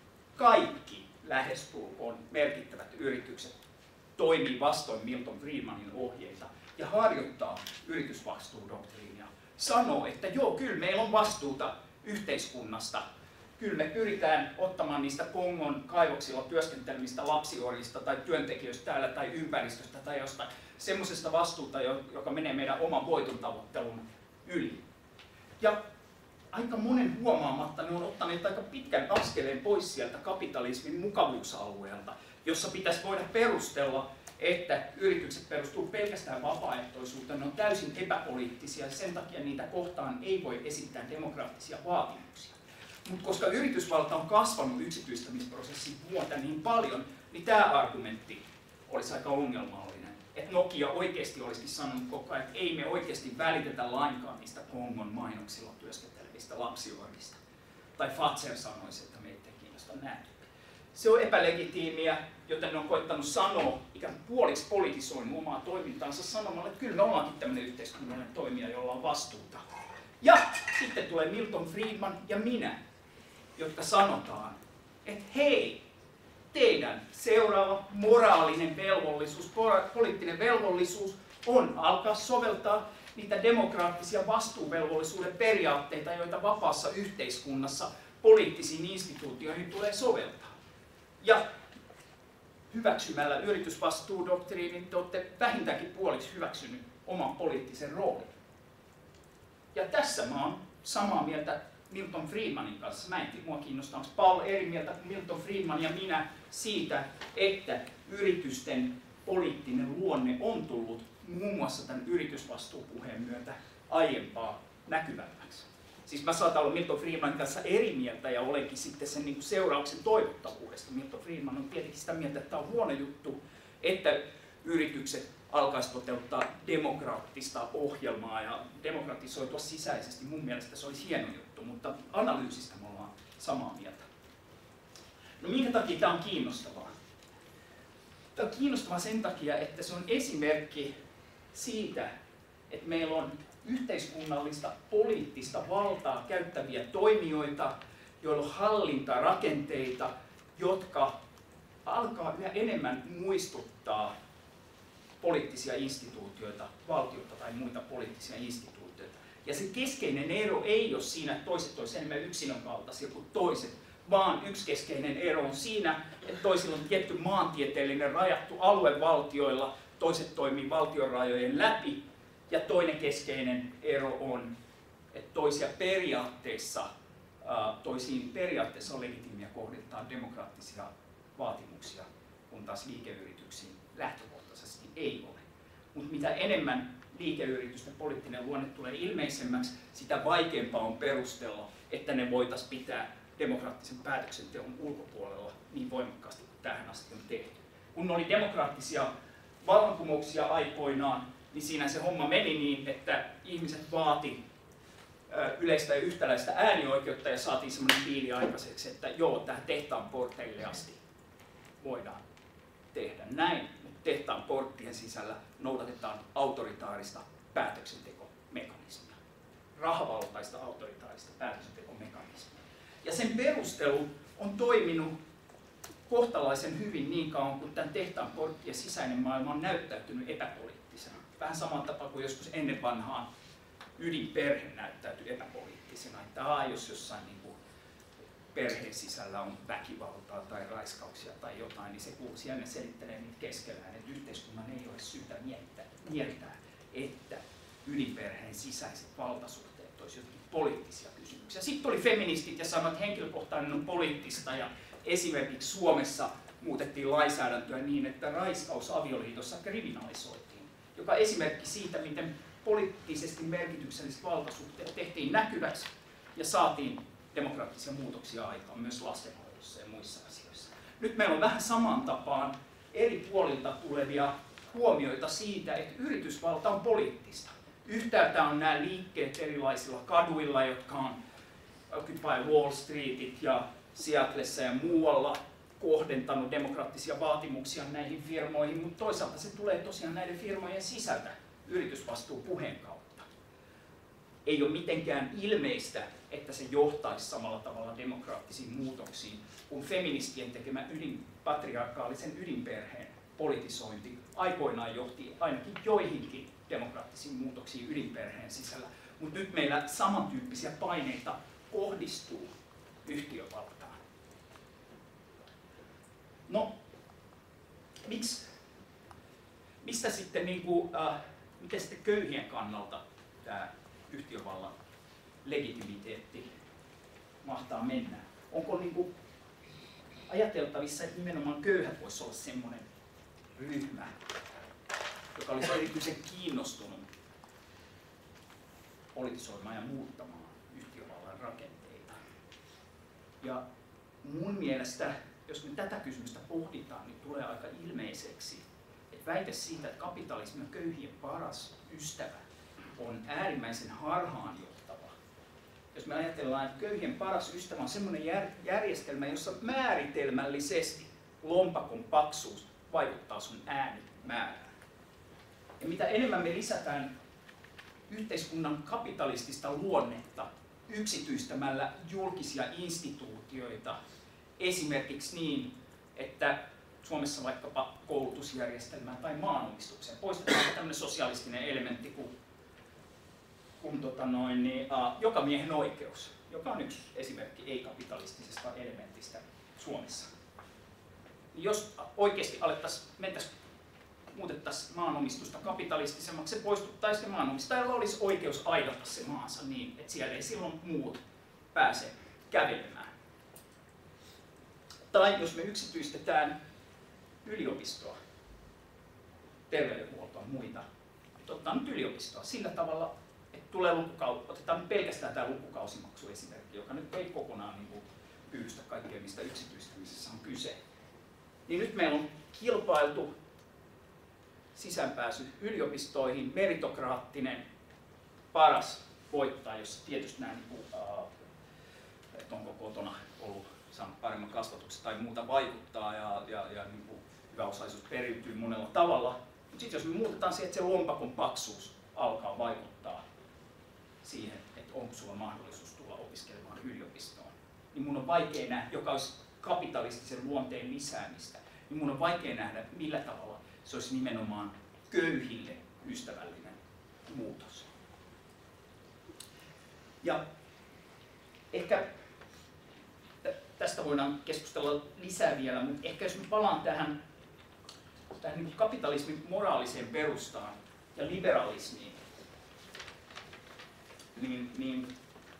kaikki lähestulkoon merkittävät yritykset toimii vastoin Milton Friedmanin ohjeita ja harjoittaa yritysvastuudoktriinia. Sanoo, että joo, kyllä meillä on vastuuta yhteiskunnasta. Kyllä me pyritään ottamaan niistä Kongon kaivoksilla työskentelemistä lapsiorista tai työntekijöistä täällä tai ympäristöstä tai jostain semmoisesta vastuuta, joka menee meidän oman voiton tavoittelun yli. Ja aika monen huomaamatta ne on ottaneet aika pitkän askeleen pois sieltä kapitalismin mukavuusalueelta, jossa pitäisi voida perustella, että yritykset perustuu pelkästään vapaaehtoisuuteen, ne on täysin epäpoliittisia ja sen takia niitä kohtaan ei voi esittää demokraattisia vaatimuksia. Mutta koska yritysvalta on kasvanut yksityistämisprosessin myötä niin paljon, niin tämä argumentti olisi aika ongelmallinen. Että Nokia oikeasti olisikin sanonut koko ajan, että ei me oikeasti välitetä lainkaan niistä Kongon mainoksilla työskentelevistä lapsiorista. Tai Thatcher sanoisi, että meitä ei kiinnosta näin. Se on epälegitiimiä, joten ne on koittanut sanoa, ikään kuin puoliksi politisoinut omaa toimintaansa sanomalla, että kyllä me ollaankin tämmöinen yhteiskunnallinen toimija, jolla on vastuuta. Ja sitten tulee Milton Friedman ja minä, jotka sanotaan, että hei, teidän seuraava moraalinen velvollisuus, poliittinen velvollisuus on alkaa soveltaa niitä demokraattisia vastuuvelvollisuuden periaatteita, joita vapaassa yhteiskunnassa poliittisiin instituutioihin tulee soveltaa. Ja hyväksymällä yritysvastuudoktriinin te olette vähintäänkin puoliksi hyväksynyt oman poliittisen roolin. Ja tässä mä oon samaa mieltä Milton Friedmanin kanssa. Mä en tiedä, mua kiinnostaa, onko Paul eri mieltä kuin Milton Friedman ja minä siitä, että yritysten poliittinen luonne on tullut muun muassa tämän yritysvastuupuheen myötä aiempaa näkyvämmäksi. Siis mä saatan olla Milton Friedmanin kanssa eri mieltä ja olenkin sitten sen niin kuin seurauksen toivottavuudesta. Milton Friedman on tietenkin sitä mieltä, että tämä on huono juttu, että yritykset alkaisi toteuttaa demokraattista ohjelmaa ja demokratisoitua sisäisesti. Mun mielestä se olisi hieno juttu, mutta analyysistä me ollaan samaa mieltä. No minkä takia tämä on kiinnostavaa? Tämä on kiinnostavaa sen takia, että se on esimerkki siitä, että meillä on yhteiskunnallista, poliittista valtaa käyttäviä toimijoita, joilla on hallintarakenteita, jotka alkaa yhä enemmän muistuttaa poliittisia instituutioita, valtiota tai muita poliittisia instituutioita. Ja se keskeinen ero ei ole siinä, että toiset olisivat enemmän yksilön kaltaisia kuin toiset, vaan yksi keskeinen ero on siinä, että toisilla on tietty maantieteellinen rajattu alue valtioilla, toiset toimii valtion rajojen läpi, ja toinen keskeinen ero on, että toisia periaatteessa toisiin periaatteessa legitiimiä kohdentaa demokraattisia vaatimuksia, kun taas liikeyrityksiin lähtökohtaisesti ei ole. Mutta mitä enemmän liikeyritysten poliittinen luonne tulee ilmeisemmäksi, sitä vaikeampaa on perustella, että ne voitaisiin pitää demokraattisen päätöksenteon ulkopuolella niin voimakkaasti kuin tähän asti on tehty. Kun ne oli demokraattisia vallankumouksia aikoinaan, niin siinä se homma meni niin, että ihmiset vaati yleistä ja yhtäläistä äänioikeutta ja saatiin semmoinen diili aikaiseksi, että joo, tähän tehtaan porteille asti voidaan tehdä näin, mutta tehtaan porttien sisällä noudatetaan autoritaarista päätöksentekomekanismia, rahavaltaista autoritaarista päätöksentekomekanismia. Ja sen perustelu on toiminut kohtalaisen hyvin niin kauan, kun tämän tehtaan porttien sisäinen maailma on näyttäytynyt epäpoliittisena. Vähän samalla tapaa kuin joskus ennen vanhaan ydinperhe näyttäytyi epäpoliittisena. Että aa, jos jossain niin kuin perheen sisällä on väkivaltaa tai raiskauksia tai jotain, niin se kuuluu ja ne selittelee niitä keskellään, että yhteiskunnan ei ole syytä mieltää, mieltää että ydinperheen sisäiset valtasuhteet olisivat jotenkin poliittisia kysymyksiä. Sitten oli feministit ja sanoivat, että henkilökohtainen on poliittista ja esimerkiksi Suomessa muutettiin lainsäädäntöä niin, että raiskaus avioliitossa kriminalisoitiin, joka esimerkki siitä, miten poliittisesti merkitykselliset valtasuhteet tehtiin näkyväksi ja saatiin demokraattisia muutoksia aikaan myös lastenhoidossa ja muissa asioissa. Nyt meillä on vähän samaan tapaan eri puolilta tulevia huomioita siitä, että yritysvalta on poliittista. Yhtäältä on nämä liikkeet erilaisilla kaduilla, jotka on Occupy Wall Streetit ja Seattlessa ja muualla kohdentanut demokraattisia vaatimuksia näihin firmoihin, mutta toisaalta se tulee tosiaan näiden firmojen sisältä yritysvastuupuheen kautta. Ei ole mitenkään ilmeistä, että se johtaisi samalla tavalla demokraattisiin muutoksiin, kun feministien tekemä ydin, patriarkaalisen ydinperheen politisointi aikoinaan johti ainakin joihinkin demokraattisiin muutoksiin ydinperheen sisällä. Mutta nyt meillä samantyyppisiä paineita kohdistuu yhtiövaltaan. No, miksi? Mistä sitten, niin kuin, äh, miten sitten köyhien kannalta tämä yhtiövallan legitimiteetti mahtaa mennä? Onko niin kuin ajateltavissa, että nimenomaan köyhät voisi olla semmoinen ryhmä, joka olisi erityisen kiinnostunut politisoimaan ja muuttamaan yhtiövallan rakenteita? Ja mun mielestä, jos me tätä kysymystä pohditaan, niin tulee aika ilmeiseksi, että väite siitä, että kapitalismi on köyhien paras ystävä, on äärimmäisen harhaanjohtava. Jos me ajatellaan, että köyhien paras ystävä on sellainen järjestelmä, jossa määritelmällisesti lompakon paksuus vaikuttaa sun äänimäärään. Ja mitä enemmän me lisätään yhteiskunnan kapitalistista luonnetta yksityistämällä julkisia instituutioita, esimerkiksi niin, että Suomessa vaikkapa koulutusjärjestelmään tai maanomistukseen poistetaan tämmöinen sosialistinen elementti kuin, kuin tota noin, niin, uh, joka miehen oikeus, joka on yksi esimerkki ei-kapitalistisesta elementistä Suomessa. Jos oikeasti alettaisiin, mentäisiin, muutettaisiin maanomistusta kapitalistisemmaksi, se poistuttaisiin ja maanomistajalla olisi oikeus aidata se maansa niin, että siellä ei silloin muut pääse kävelemään. Tai jos me yksityistetään yliopistoa, terveydenhuoltoa ja muita, otetaan nyt yliopistoa sillä tavalla, että tulee lukukau- otetaan pelkästään tämä lukukausimaksu esimerkki, joka nyt ei kokonaan niin kuin pyystä kaikkea, mistä yksityistämisessä on kyse. Niin nyt meillä on kilpailtu sisäänpääsy yliopistoihin, meritokraattinen, paras voittaa, jossa tietysti nämä, niin kuin, uh, että onko kotona ollut saanut paremman kasvatuksen tai muuta vaikuttaa ja, ja, ja niin kuin hyväosaisuus periytyy monella tavalla. Mutta sitten jos me muutetaan siihen, että se lompakon paksuus alkaa vaikuttaa siihen, että onko sulla mahdollisuus tulla opiskelemaan yliopistoon, niin mun on vaikea nähdä, joka olisi kapitalistisen luonteen lisäämistä, niin mun on vaikea nähdä, millä tavalla se olisi nimenomaan köyhille ystävällinen muutos. Ja ehkä tästä voidaan keskustella lisää vielä, mutta ehkä jos mä palaan tähän, tähän niin kapitalismin moraaliseen perustaan ja liberalismiin, niin, niin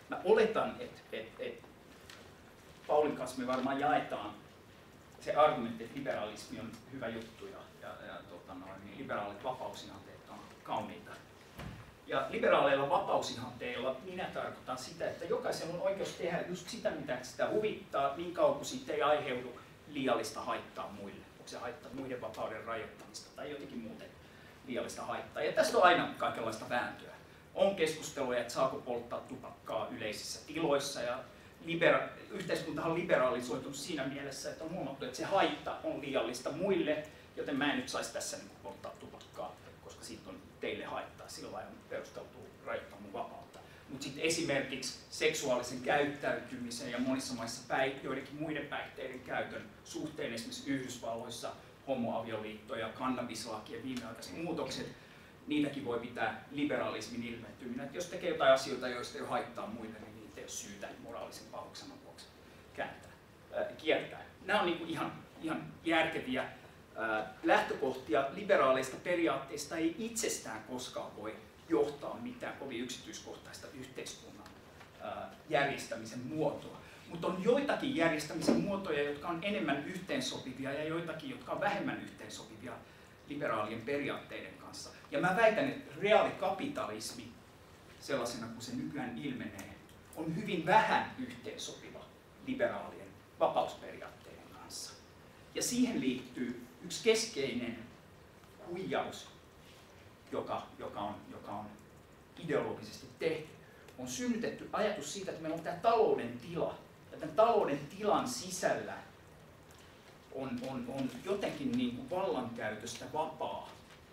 Mä oletan, että et, et Paulin kanssa me varmaan jaetaan se argumentti, että liberalismi on hyvä juttu ja, ja, ja tota noin, niin liberaalit vapausihanteet on kauniita. Ja liberaaleilla vapausihanteilla minä tarkoitan sitä, että jokaisella on oikeus tehdä just sitä, mitä sitä huvittaa, niin kauan kuin siitä ei aiheudu liiallista haittaa muille. Onko se haittaa muiden vapauden rajoittamista tai jotenkin muuten liiallista haittaa. Ja tästä on aina kaikenlaista vääntöä. On keskusteluja, että saako polttaa tupakkaa yleisissä tiloissa. Ja libera- yhteiskuntahan on liberaalisoitunut siinä mielessä, että on huomattu, että se haitta on liiallista muille, joten mä en nyt saisi tässä niin kuin polttaa tupakkaa, koska siitä on teille haittaa. Silloin on perusteltu rajoittaa mun vapautta. Mutta sitten esimerkiksi seksuaalisen käyttäytymisen ja monissa maissa päih- joidenkin muiden päihteiden käytön suhteen, esimerkiksi Yhdysvalloissa homoavioliitto ja kannabislakien viimeaikaiset muutokset, niitäkin voi pitää liberalismin ilmentyminen. Että jos tekee jotain asioita, joista ei ole haittaa muille, niin niitä ei ole syytä moraalisen pahuksennan vuoksi kääntää, äh, kieltää. Nämä on niinku ihan, ihan järkeviä äh, lähtökohtia. Liberaaleista periaatteista ei itsestään koskaan voi johtaa mitään kovin yksityiskohtaista yhteiskunnan äh, järjestämisen muotoa. Mutta on joitakin järjestämisen muotoja, jotka on enemmän yhteensopivia ja joitakin, jotka on vähemmän yhteensopivia liberaalien periaatteiden kanssa. Ja mä väitän, että reaalikapitalismi, sellaisena kuin se nykyään ilmenee, on hyvin vähän yhteensopiva liberaalien vapausperiaatteiden kanssa. Ja siihen liittyy yksi keskeinen huijaus, joka, joka, on, joka on ideologisesti tehty. On synnytetty ajatus siitä, että meillä on tämä talouden tila. Ja tämän talouden tilan sisällä on, on, on jotenkin niin kuin vallankäytöstä vapaa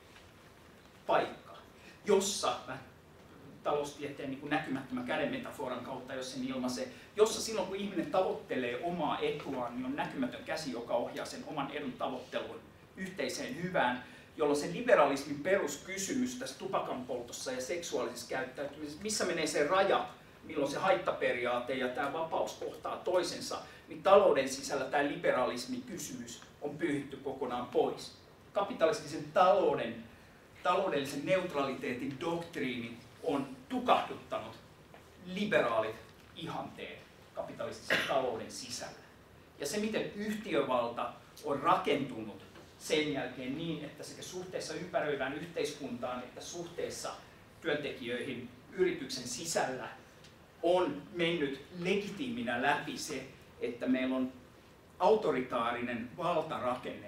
paikka, jossa taloustieteen niin kuin näkymättömän käden metaforan kautta, jos sen ilmaisee, jossa silloin kun ihminen tavoittelee omaa etuaan, niin on näkymätön käsi, joka ohjaa sen oman edun tavoittelun yhteiseen hyvään, jolloin se liberalismin peruskysymys tässä tupakan poltossa ja seksuaalisessa käyttäytymisessä, missä menee se raja, milloin se haittaperiaate ja tämä vapaus kohtaa toisensa, niin talouden sisällä tämä liberalismin kysymys on pyyhitty kokonaan pois. Kapitalistisen talouden, taloudellisen neutraliteetin doktriini on tukahduttanut liberaalit ihanteet kapitalistisen talouden sisällä. Ja se, miten yhtiövalta on rakentunut sen jälkeen niin, että sekä suhteessa ympäröivään yhteiskuntaan että suhteessa työntekijöihin yrityksen sisällä on mennyt legitiiminä läpi se, että meillä on autoritaarinen valtarakenne.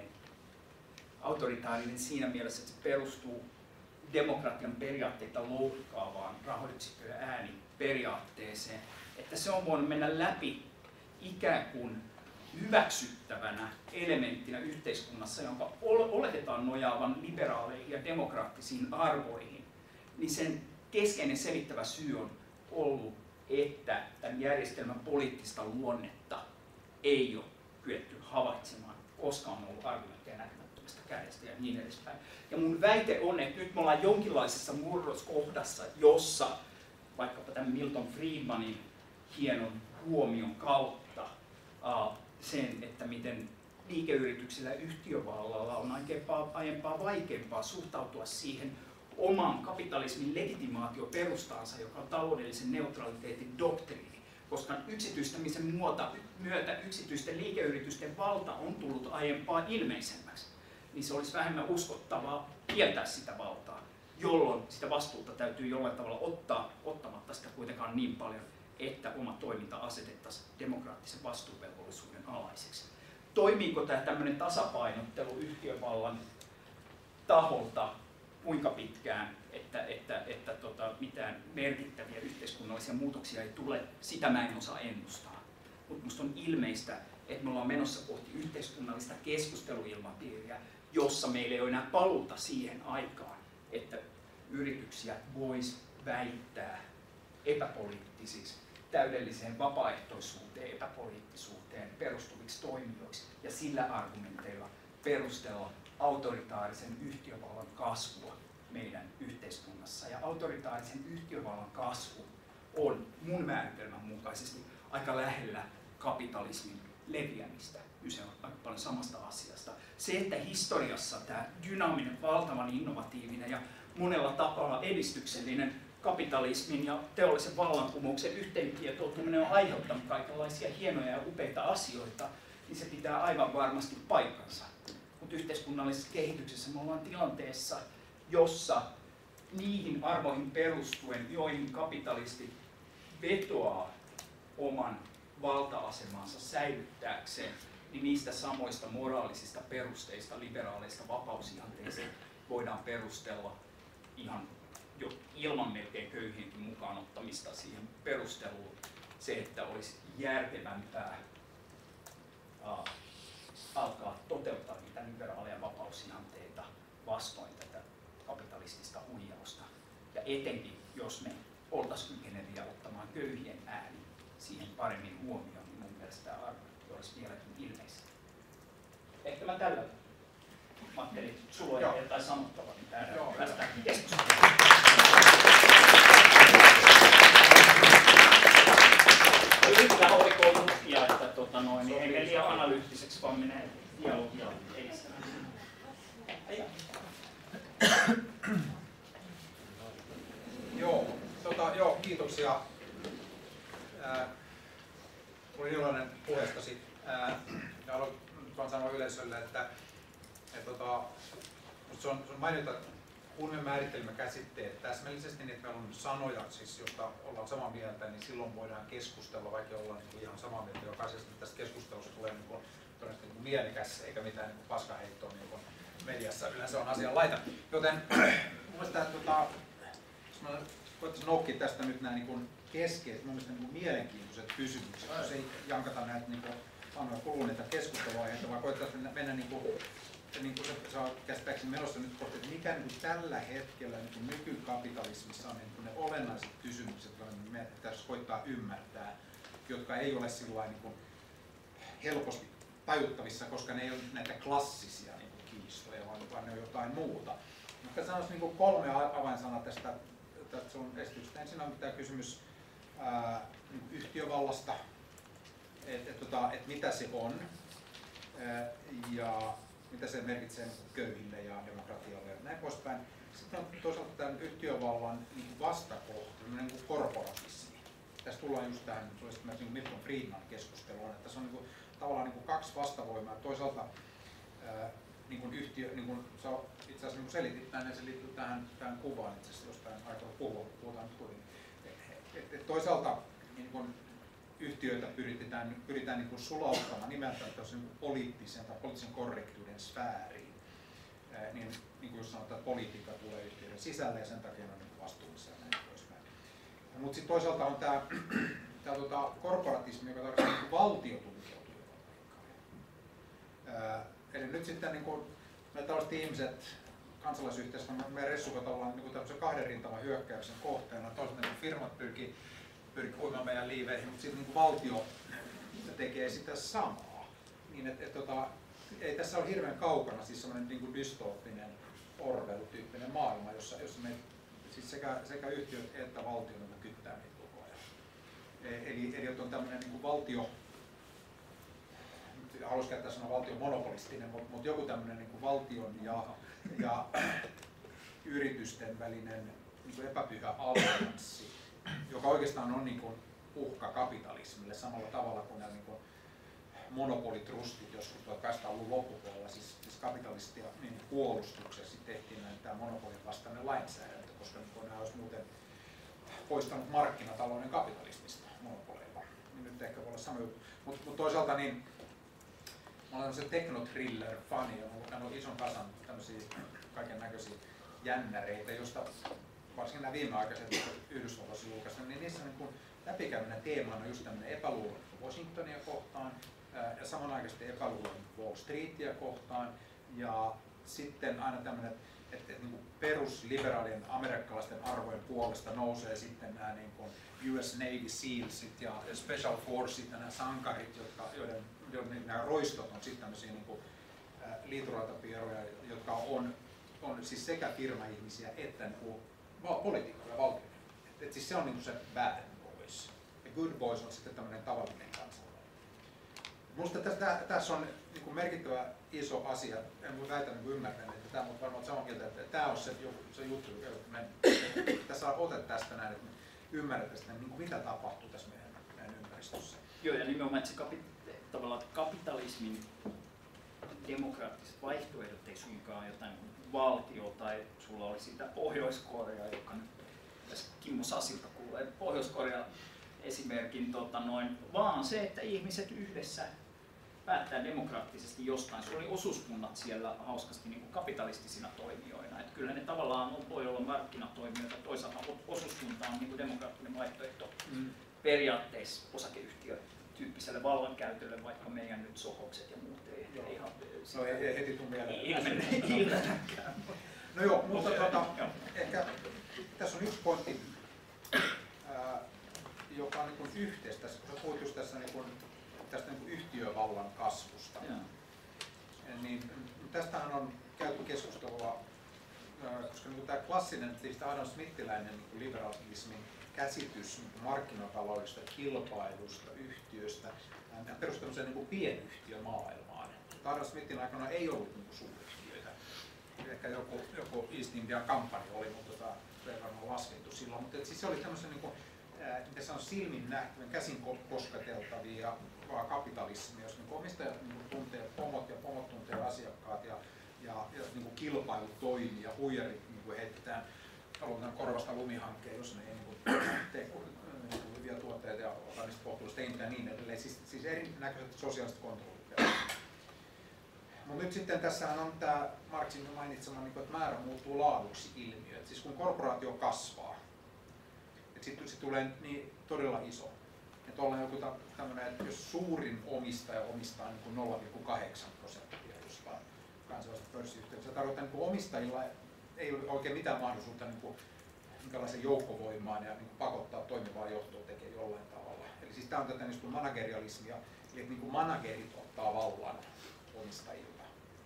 Autoritaarinen siinä mielessä, että se perustuu demokratian periaatteita loukkaavaan rahoitusyksikkö- ja ääniperiaatteeseen. Että se on voinut mennä läpi ikään kuin hyväksyttävänä elementtinä yhteiskunnassa, jonka oletetaan nojaavan liberaaleihin ja demokraattisiin arvoihin. Niin sen keskeinen selittävä syy on ollut, että tämän järjestelmän poliittista luonnetta ei ole kyetty havaitsemaan, koska on ollut argumentteja näkymättömästä kädestä ja niin edespäin. Ja mun väite on, että nyt me ollaan jonkinlaisessa murroskohdassa, jossa vaikkapa tämän Milton Friedmanin hienon huomion kautta uh, sen, että miten liikeyrityksillä ja yhtiövallalla on aiempaa, aiempaa vaikeampaa suhtautua siihen oman kapitalismin legitimaatioperustaansa, joka on taloudellisen neutraliteetin doktriini, koska yksityistämisen muuta, myötä yksityisten liikeyritysten valta on tullut aiempaa ilmeisemmäksi, niin se olisi vähemmän uskottavaa kieltää sitä valtaa, jolloin sitä vastuuta täytyy jollain tavalla ottaa, ottamatta sitä kuitenkaan niin paljon, että oma toiminta asetettaisiin demokraattisen vastuuvelvollisuuden alaiseksi. Toimiiko tämä tämmöinen tasapainottelu yhtiövallan taholta kuinka pitkään, että, että, että tota, mitään merkittäviä yhteiskunnallisia muutoksia ei tule, sitä mä en osaa ennustaa. Mutta minusta on ilmeistä, että me ollaan menossa kohti yhteiskunnallista keskusteluilmapiiriä, jossa meillä ei ole enää paluuta siihen aikaan, että yrityksiä voisi väittää epäpoliittisiksi, täydelliseen vapaaehtoisuuteen, epäpoliittisuuteen perustuviksi toimijoiksi ja sillä argumenteilla perustella autoritaarisen yhtiövallan kasvua meidän yhteiskunnassa. Ja autoritaarisen yhtiövallan kasvu on mun määritelmän mukaisesti aika lähellä kapitalismin leviämistä. Kyse on aika paljon samasta asiasta. Se, että historiassa tämä dynaaminen, valtavan innovatiivinen ja monella tapaa edistyksellinen kapitalismin ja teollisen vallankumouksen yhteenkietoutuminen on aiheuttanut kaikenlaisia hienoja ja upeita asioita, niin se pitää aivan varmasti paikkansa. Mutta yhteiskunnallisessa kehityksessä me ollaan tilanteessa, jossa niihin arvoihin perustuen, joihin kapitalistit vetoaa oman valta-asemansa säilyttääkseen, niin niistä samoista moraalisista perusteista, liberaaleista vapausihanteista voidaan perustella ihan jo ilman melkein köyhienkin mukaan ottamista siihen perusteluun se, että olisi järkevämpää uh, alkaa toteuttaa niitä liberaaleja vapausihanteita vastoin tätä kapitalistista huijausta. Ja etenkin, jos me oltaisiin kykeneviä ottamaan köyhien ääni siihen paremmin huomioon, niin mun mielestä tämä arvo olisi vieläkin ilmeistä. Ehkä mä tällä, Matti, sulla on jotain sanottavaa, niin täällä päästään keskusteluun. Yritetään hoikoon tutkia, että tota noin, niin ei mene liian analyyttiseksi, vaan menee dialogia edistämään. Joo, tota, joo, kiitoksia. Ää, olin iloinen puheestasi. Ää, ja haluan vaan sanoa yleisölle, että et, tota, se on, se on mainita, kun me määrittelimme käsitteet täsmällisesti, niin että meillä on sanoja, siis, josta ollaan samaa mieltä, niin silloin voidaan keskustella, vaikka ollaan niin ihan samaa mieltä jokaisesta. Tästä keskustelusta tulee niin kuin, todennäköisesti niin mielikäs, eikä mitään niin paskaheittoa niin kuin mediassa yleensä on asian laita. Joten mielestäni, tota, jos mä koittaisin noukkia tästä nyt nämä niin keskeiset, mun mielestä niin mielenkiintoiset kysymykset, jos ei jankata näitä niin vanhoja kuluneita keskusteluaiheita, vaan koittaisiin mennä niin kuin, niin kuin se on käsittääkseni menossa nyt kohti, että mikä niin tällä hetkellä niin nykykapitalismissa on niin ne olennaiset kysymykset, joita me tässä koittaa ymmärtää, jotka ei ole sillain niin helposti tajuttavissa, koska ne ei ole näitä klassisia niin kuin kiistoja, vaan, vaan ne on jotain muuta. Mutta sanoisin niin kolme avainsanaa tästä, tästä sun esityksestä. Ensin on tämä kysymys ää, niin yhtiövallasta, että et, tota, et mitä se on ää, ja mitä se merkitsee köyhille ja demokratialle ja näin poispäin. Sitten on toisaalta tämän yhtiövallan niin vastakohta, niin kuin korporatismi. Tässä tullaan just tähän niin Milton Friedman keskusteluun, että tässä on niin kuin, tavallaan niin kuin kaksi vastavoimaa. Toisaalta ää, niin kuin yhtiö, niin kuin sä itse asiassa niin selitit tänne, se liittyy tähän, tähän kuvaan itse asiassa jostain aikaa puhua, puhutaan nyt kuitenkin. Et, et toisaalta niin kuin yhtiöitä pyritään, pyritään niin kuin sulauttamaan nimeltään niin poliittisen tai poliittisen korrektiuden sfääriin. Ää, niin, niin kuin jos sanotaan, että politiikka tulee yhtiöiden sisälle ja sen takia on niin vastuullisia ja näin poispäin. Mutta sitten toisaalta on tämä Tämä tota, korporatismi, joka tarkoittaa niin valtio tunkeutuu ää, Eli nyt sitten niin kuin, me tällaiset ihmiset kansalaisyhteiskunnan, me ressukot ollaan niin tämmöisen kahden rintaman hyökkäyksen kohteena. Toisaalta niin firmat pyrkii pyrki uimaan meidän liiveihin, mutta sitten niin valtio tekee sitä samaa. Niin et, et, tota, ei tässä ole hirveän kaukana siis semmoinen niin dystooppinen Orwell-tyyppinen maailma, jossa, jossa me, siis sekä, sekä yhtiöt että valtio niin kyttää meitä koko ajan. Eli, eli on tämmöinen niin valtio, haluaisin käyttää sanoa valtion monopolistinen, mutta, mutta joku tämmöinen niin valtion ja, ja yritysten välinen niin epäpyhä allianssi, joka oikeastaan on niin kuin uhka kapitalismille samalla tavalla kuin nämä niin kuin monopolitrustit joskus tuhatkahdeksansataaluvun loppupuolella, siis, siis kapitalistia niin puolustuksessa tehtiin näin tämä monopolin vastainen lainsäädäntö, koska niin nämä olisi muuten poistanut markkinatalouden kapitalismista monopoleilla. Niin nyt ehkä voi olla sama juttu. Mutta mut toisaalta niin, mä olen se techno-thriller-fani ja mä olen ison kasan tämmöisiä kaiken näköisiä jännäreitä, josta varsinkin nämä viimeaikaiset Yhdysvalloissa julkaiset, niin niissä niin läpikäyminen teemana on just tämmöinen epäluulo Washingtonia kohtaan ja samanaikaisesti epäluulo Wall Streetia kohtaan ja sitten aina tämmöinen, että et, niin perusliberaalien amerikkalaisten arvojen puolesta nousee sitten nämä niin kuin U S Navy Sealsit ja Special Forceit ja nämä sankarit, jotka, joiden, joiden nämä roistot on sitten tämmöisiä niin kuin liituraitapieroja, jotka on, on siis sekä firma-ihmisiä että niin kuin poliitikkoja ja valtioita. Et, et siis se on niin kuin se bad boys. Ja good boys on sitten tämmöinen tavallinen kansalainen. Minusta tässä, tässä on niin kuin merkittävä iso asia, en voi väitä niin ymmärtänyt, että tämä on varmaan samaa mieltä, että tämä on se, se juttu, että me tässä on ote tästä näin, että me ymmärretään sitä, niin kuin mitä tapahtuu tässä meidän, meidän ympäristössä. Joo, ja nimenomaan, että se kapi, tavallaan kapitalismin demokraattiset vaihtoehdot ei suinkaan jotain valtio tai sulla oli siitä Pohjois-Korea, joka nyt tässä Kimmo Sasilta kuulee Pohjois-Korea esimerkin, tota noin, vaan se, että ihmiset yhdessä päättää demokraattisesti jostain. Sulla oli osuuskunnat siellä hauskasti niin kuin kapitalistisina toimijoina. Et kyllä ne tavallaan on, voi olla markkinatoimijoita, toisaalta osuuskunta on niin kuin demokraattinen vaihtoehto mm. periaatteessa osakeyhtiötyyppiselle vallankäytölle, vaikka meidän nyt Sohokset ja muut ei joo. ihan no, ei, ei heti tule mieleen. Ilmenekään. No joo, mutta okay. tuota, ehkä tässä on yksi pointti, ää, joka on niin kuin yhteistä, kun sä puhuit just tässä niin kuin, tästä niin kuin yhtiövallan kasvusta. Ja. Niin tästähän on käyty keskustelua, koska niin tämä klassinen, Adam Smithiläinen niin liberalismin käsitys niin markkinataloudesta, kilpailusta, yhtiöstä, perustuu tämmöiseen niin pienyhtiömaailmaan. Adam Smithin aikana ei ollut niin suuryhtiöitä. Ehkä joku, joku East India Company oli, mutta tota, se ei varmaan laskettu silloin. Mutta siis se oli tämmöisen niin kuin, miten se on silmin nähtävän, käsin kosketeltavia kapitalismia, jos niin omistajat niin tuntee pomot ja pomot tuntee asiakkaat ja, ja, ja niin kilpailu toimii ja huijarit niin heitetään halutaan korvasta lumihankkeen, jos ne ei niin tee niin hyviä tuotteita ja ota niistä kohtuullista hintaa ja niin edelleen. Siis, siis erinäköiset sosiaaliset kontrollit. Mutta nyt sitten tässä on tämä Marxin mainitsema, että määrä muuttuu laaduksi ilmiö. Et siis kun korporaatio kasvaa, sitten se tulee niin todella iso. Että ollaan joku tämmöinen, että jos suurin omistaja omistaa niin nolla pilkku kahdeksan prosenttia jostain kansainvälisestä pörssiyhtiöstä, se tarkoittaa, että niin omistajilla ei ole oikein mitään mahdollisuutta niin minkälaisen joukkovoimaan ja niin pakottaa toimivaa johtoa tekee jollain tavalla. Eli siis tämä on tätä niin managerialismia, eli että niin managerit ottaa vallan omistajilta.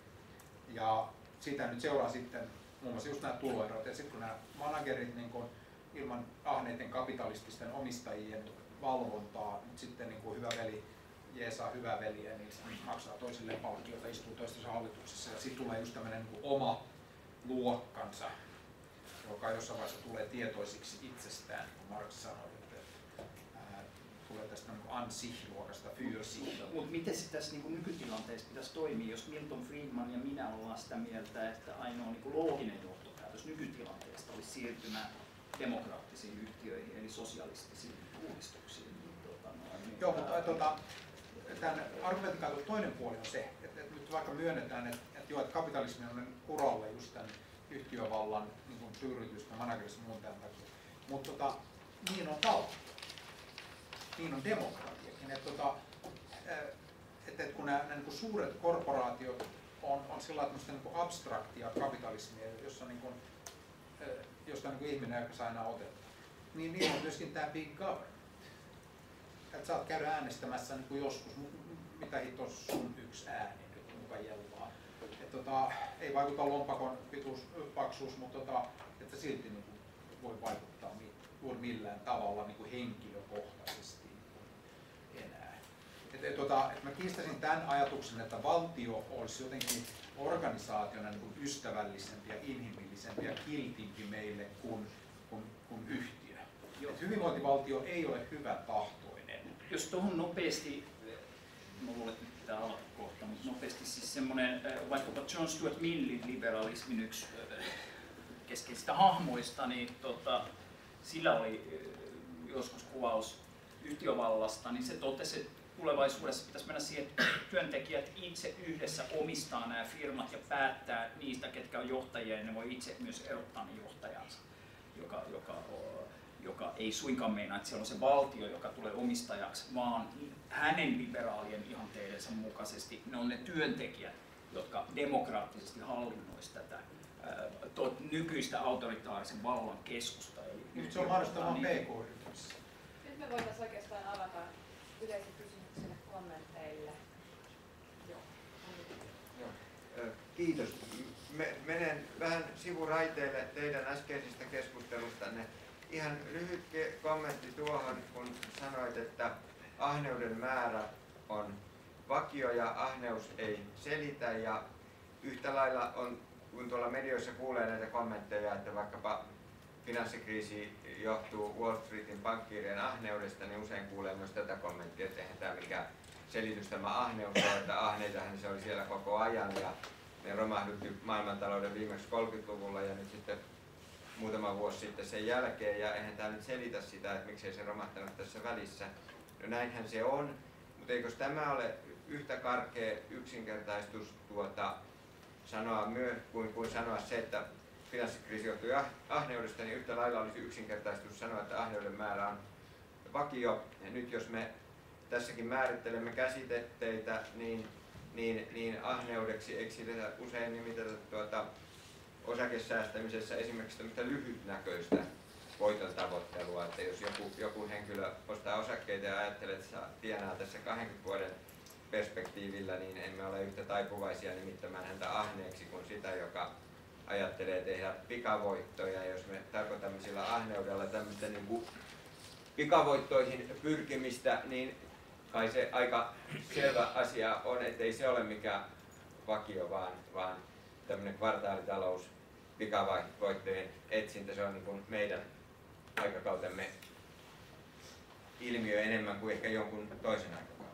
Ja siitä nyt seuraa sitten muun muassa just nämä tuloerot, ja sitten kun nämä managerit niin kun ilman ahneiden kapitalististen omistajien valvontaa, nyt sitten niin kuin hyvä veli jeesaa hyvää veliä, niin se maksaa toisille palkkioita, istuu toistensa hallituksessa ja sitten tulee just tämmöinen niin oma luokkansa, joka jossain vaiheessa tulee tietoisiksi itsestään, kun Marx sanoi, että ää, tulee tästä niin an-sich-luokasta, für sich. Mutta miten se tässä niin nykytilanteessa pitäisi toimia, jos Milton Friedman ja minä ollaan sitä mieltä, että ainoa niin looginen johtopäätös nykytilanteesta olisi siirtymään demokraattisiin yhtiöihin, eli sosialistisiin uudistuksiin. Niin, tuota, no, niin, joo, mutta tuota, tämän argumentin toinen puoli on se, että, että nyt vaikka myönnetään, että, että, joo, että kapitalismi on kuralle just tämän yhtiövallan niin suuryritysten, managerissa ja muun tämän takia. Mutta tota, niin on valta. Niin on demokratiakin. Että, tota, että, että kun nämä, nämä niin suuret korporaatiot on, on sillä lailla niin abstraktia kapitalismia, jossa niin kuin, josta niin kuin ihminen ei saa enää otetta, niin niillä on myöskin tämä big government. Että saat käydä äänestämässä niin kuin joskus, mitä hito sun yksi ääni nyt muka jellaa. Et tota, ei vaikuta lompakon pituus, paksuus, mutta tota, että silti niin kuin voi vaikuttaa juuri millään tavalla niin kuin henkilökohtaisesti niin enää. Et, et, tota, et mä kiistäisin tämän ajatuksen, että valtio olisi jotenkin organisaationa niin kuin ystävällisempi ja inhimillisempi ja kiltimpi meille kuin, kuin, kuin yhtiö. Et hyvinvointivaltio ei ole hyvä tahtoinen. Jos tuohon nopeasti, mä luulen, että pitää alkaa kohta, mutta nopeasti siis semmoinen, vaikkapa John Stuart Millin liberalismin yksi keskeisistä hahmoista, niin tota, sillä oli joskus kuvaus yhtiövallasta, niin se totesi, että tulevaisuudessa pitäisi mennä siihen, että työntekijät itse yhdessä omistaa nämä firmat ja päättää niistä, ketkä on johtajia, ja ne voi itse myös erottaa ne johtajansa, joka, joka, joka ei suinkaan meinaa, että siellä on se valtio, joka tulee omistajaksi, vaan hänen liberaalien ihanteidensa mukaisesti ne on ne työntekijät, jotka demokraattisesti hallinnoisivat tätä ää, nykyistä autoritaarisen vallan keskusta. Eli nyt se on mahdollista vain P K-yrityksissä. Nyt me voitaisiin oikeastaan avata yleisiä kysymyksiä kommenteille. Joo. Joo. Kiitos. Menen vähän sivuraiteille teidän äskeisestä keskustelustanne. Ihan lyhyt kommentti tuohon, kun sanoit, että ahneuden määrä on vakio ja ahneus ei selitä, ja yhtä lailla on, kun tuolla medioissa kuulee näitä kommentteja, että vaikkapa finanssikriisi johtuu Wall Streetin pankkiirien ahneudesta, niin usein kuulee myös tätä kommenttia, että eihän tämä mikä selitys tämä ahneus on, että ahneitahan se oli siellä koko ajan ja ne romahdutti maailmantalouden viimeksi kolmekymmentäluvulla ja nyt sitten muutama vuosi sitten sen jälkeen, ja eihän tämä nyt selitä sitä, että miksei se romahtanut tässä välissä. No näinhän se on, mutta eikö tämä ole yhtä karkea yksinkertaistus tuota, sanoa myö, kuin, kuin sanoa se, että finanssikriisi johtui ahneudesta, niin yhtä lailla olisi yksinkertaistus sanoa, että ahneuden määrä on vakio. Ja nyt jos me tässäkin määrittelemme käsitteitä, niin, niin, niin ahneudeksi eikö sitä usein nimitetä tuota, osakesäästämisessä esimerkiksi tämmöistä lyhytnäköistä voiton tavoittelua, että jos joku, joku henkilö ostaa osakkeita ja ajattelee, että saa tienaa tässä kahdenkymmenen vuoden perspektiivillä, niin emme ole yhtä taipuvaisia nimittämään häntä ahneeksi kuin sitä, joka ajattelee tehdä pikavoittoja. Jos me tarkoitamme sillä ahneudella tämmöistä niin kuin pikavoittoihin pyrkimistä, niin kai se aika selvä asia on, ettei se ole mikään vakio, vaan, vaan tämmöinen kvartaalitalous, pikavoittojen etsintä, se on niin kuin meidän aikakautemme ilmiö enemmän kuin ehkä jonkun toisen aikakauden.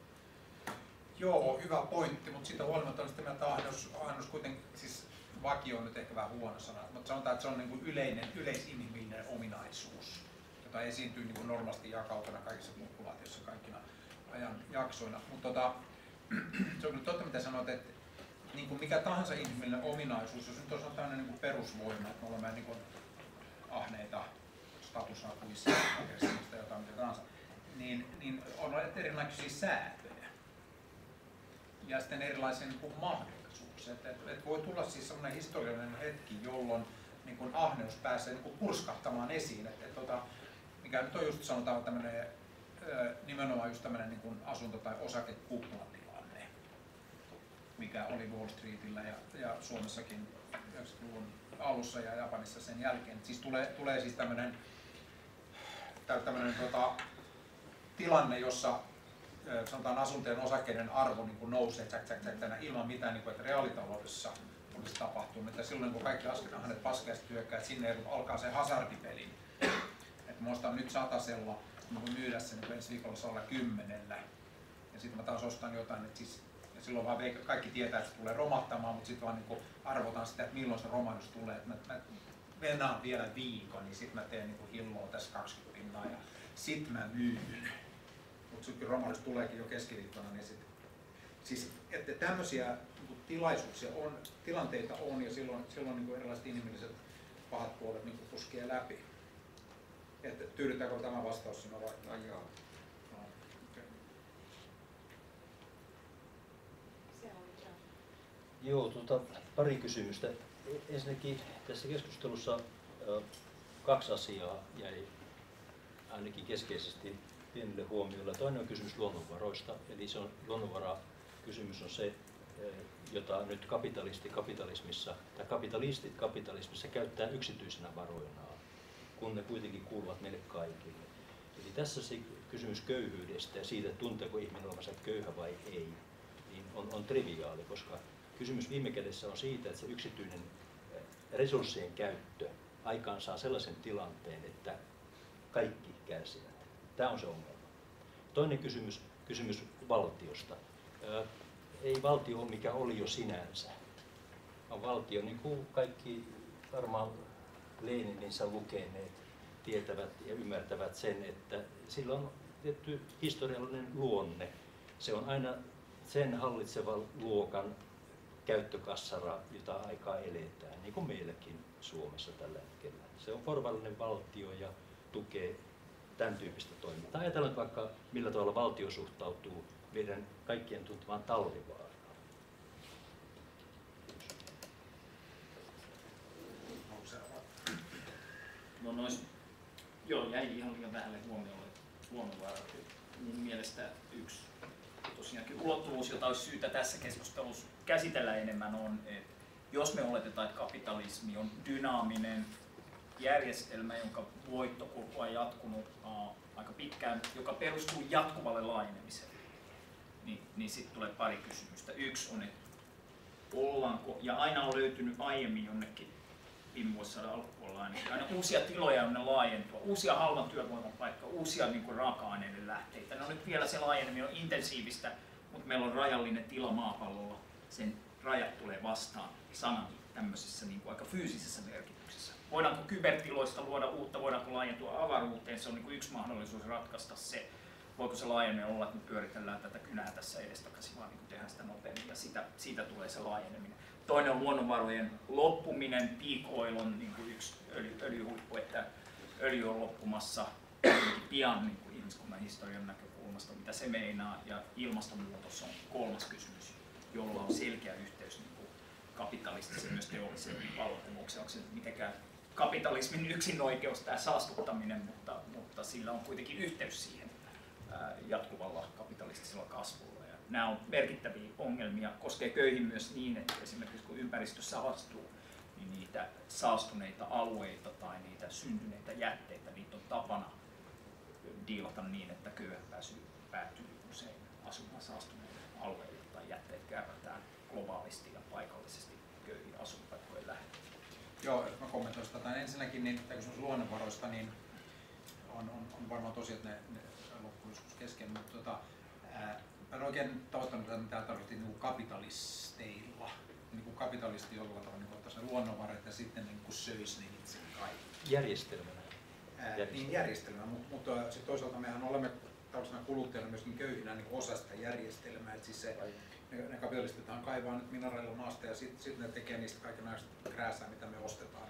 Joo, hyvä pointti, mutta siitä huolimatta on sitten, että ahneus, ahneus kuitenkin, siis vakio on nyt ehkä vähän huono sana, mutta sanotaan, että se on niin kuin yleinen, yleisinhimillinen ominaisuus, jota esiintyy niin kuin normaalisti jakautuna kaikissa populaatioissa kaikkina ajan jaksoina. Mutta tota, se on kyllä totta, mitä sanoit, että niin kuin mikä tahansa inhimillinen ominaisuus, jos nyt on tämmöinen niin kuin perusvoima, että me olemme niin kuin ahneita, statushakuisia, aggressiivista jotain mitä tahansa, niin, niin on erinäköisiä säätöjä ja sitten erilaisia niin kuin mahdollisuuksia. Että, että, että voi tulla siis sellainen historiallinen hetki, jolloin niin kuin ahneus pääsee niin kuin purskahtamaan esiin. Että, että, että, mikä nyt on just sanotaan tämmöinen, nimenomaan just tämmöinen niin kuin asunto- tai osakekuplatilanne, mikä oli Wall Streetillä ja, ja Suomessakin yhdeksänkymmentäluvun alussa ja Japanissa sen jälkeen. Et siis tulee, tulee siis tämmöinen, tämmöinen tuota, tilanne, jossa sanotaan asuntojen osakkeiden arvo niin kuin nousee tsäk, tsäk, tsäk, tänä, ilman mitään, niin kuin, että reaalitaloudessa olisi tapahtunut. Että silloin kun kaikki lasketaan hänet paskaiset hyökkää, että sinne alkaa se hazardipeli. Että mä ostan nyt satasella, mä voin myydä sen niin ensi viikolla salla kymmenellä. Ja sitten mä taas ostan jotain, että siis, ja silloin vaan kaikki tietää, että se tulee romahtamaan, mutta sitten vaan niin kuin arvotaan sitä, että milloin se romahdus tulee. Että mä, mä venaan vielä viikon, niin sitten mä teen niin kuin hilloa tässä kaksikymmentä pinnaa ja sitten mä myyn. Mutta sitten kun romahdus tuleekin jo keskiviikkona, niin sitten... Siis, että tämmöisiä niin tilaisuuksia on, tilanteita on, ja silloin, silloin niin kuin erilaiset inhimilliset pahat puolet niin kuin puskee läpi. Että tyydyttääkö tämä vastaus sinua vai? No joo. No, okay. Joo, tuota, pari kysymystä. Ensinnäkin tässä keskustelussa äh, kaksi asiaa jäi ainakin keskeisesti pienelle huomiolle. Toinen on kysymys luonnonvaroista, eli se on, luonnonvarakysymys on se, jota nyt kapitalisti kapitalismissa, tai kapitalistit kapitalismissa käyttää yksityisenä varoinaan, kun ne kuitenkin kuuluvat meille kaikille. Eli tässä se kysymys köyhyydestä ja siitä, tunteeko ihminen olevansa köyhä vai ei, niin on, on triviaali, koska kysymys viime kädessä on siitä, että se yksityinen resurssien käyttö aikaansaa sellaisen tilanteen, että kaikki kärsivät. Tämä on se ongelma. Toinen kysymys, kysymys valtiosta. Ää, ei valtio ole mikä oli jo sinänsä. On valtio, niin kuin kaikki varmaan Lenininsä lukeneet tietävät ja ymmärtävät sen, että sillä on tietty historiallinen luonne. Se on aina sen hallitsevan luokan käyttökassara, jota aikaa eletään, niin kuin meilläkin Suomessa tällä hetkellä. Se on korvallinen valtio ja tukee tämän tyyppistä toimintaa. Ajatellaan vaikka, millä tavalla valtio suhtautuu meidän kaikkien tuntemaan talvivaaraan. No nois, joo, jäi ihan liian vähälle huomiolle luonnonvarat. Mun mielestä yksi tosiaankin ulottuvuus, jota olisi syytä tässä keskustelussa käsitellä enemmän, on, että jos me oletetaan, että kapitalismi on dynaaminen järjestelmä, jonka voittokulku on jatkunut uh, aika pitkään, joka perustuu jatkuvalle laajenemiselle. niin, niin sitten tulee pari kysymystä. Yksi on, että ollaanko, ja aina on löytynyt aiemmin jonnekin viime vuosisadan alkupuolella ainakin, aina uusia tiloja, jonne laajentua, uusia halvan työvoiman paikkoja, uusia niin kuin raaka-aineiden lähteitä. No nyt vielä se laajeneminen on intensiivistä, mutta meillä on rajallinen tila maapallolla. Sen rajat tulee vastaan sanan tämmöisessä niin kuin aika fyysisessä merkityksessä. Voidaanko kybertiloista luoda uutta, voidaanko laajentua avaruuteen, se on niin kuin yksi mahdollisuus ratkaista se. Voiko se laajeneminen olla, että me pyöritellään tätä kynää tässä edestakaisin, vaan niin tehdään sitä nopeammin ja siitä, siitä tulee se laajeneminen. Toinen on luonnonvarojen loppuminen, peak oil on niin kuin yksi öljy, öljyhuippu, että öljy on loppumassa pian niin kuin ihmiskunnan historian näkökulmasta, mitä se meinaa, ja ilmastonmuutos on kolmas kysymys, jolla on selkeä yhteys niin kuin kapitalistisen myös teollisen vallankumouksen. Onko se mitenkään kapitalismin yksinoikeus tämä saastuttaminen, mutta, mutta sillä on kuitenkin yhteys siihen jatkuvalla kapitalistisella kasvulla. Ja nämä on merkittäviä ongelmia, koskee köyhiä myös niin, että esimerkiksi kun ympäristö saastuu, niin niitä saastuneita alueita tai niitä syntyneitä jätteitä, niitä on tapana diilata niin, että köyhät pääsyy, päätyy usein asumaan saastuneille alueille tai jätteet kärrätään globaalisti ja paikallisesti köyhiä asuinpaikkojen lähellä. Joo, jos mä kommentoisin tätä ensinnäkin, niin kysymys luonnonvaroista, niin on, on, on varmaan tosi, että ne, ne loppuu joskus kesken, mutta tota, ää, mä en oikein tavoittanut tätä, mitä tarkoitettiin niin kapitalisteilla. Niin kuin kapitalisti jollain tavalla niin ottaa sen luonnonvarat ja sitten niin kuin söisi niin itse kaikki. Järjestelmänä. Ää, niin järjestelmänä, mutta, mutta sitten toisaalta mehän olemme tällaisena kuluttajana myöskin köyhinä niin osa sitä järjestelmää. Et siis se, ne, ne kapitalistithan kaivaa nyt mineraaleilla maasta ja sitten sit ne tekee niistä kaikenlaista krääsää, mitä me ostetaan.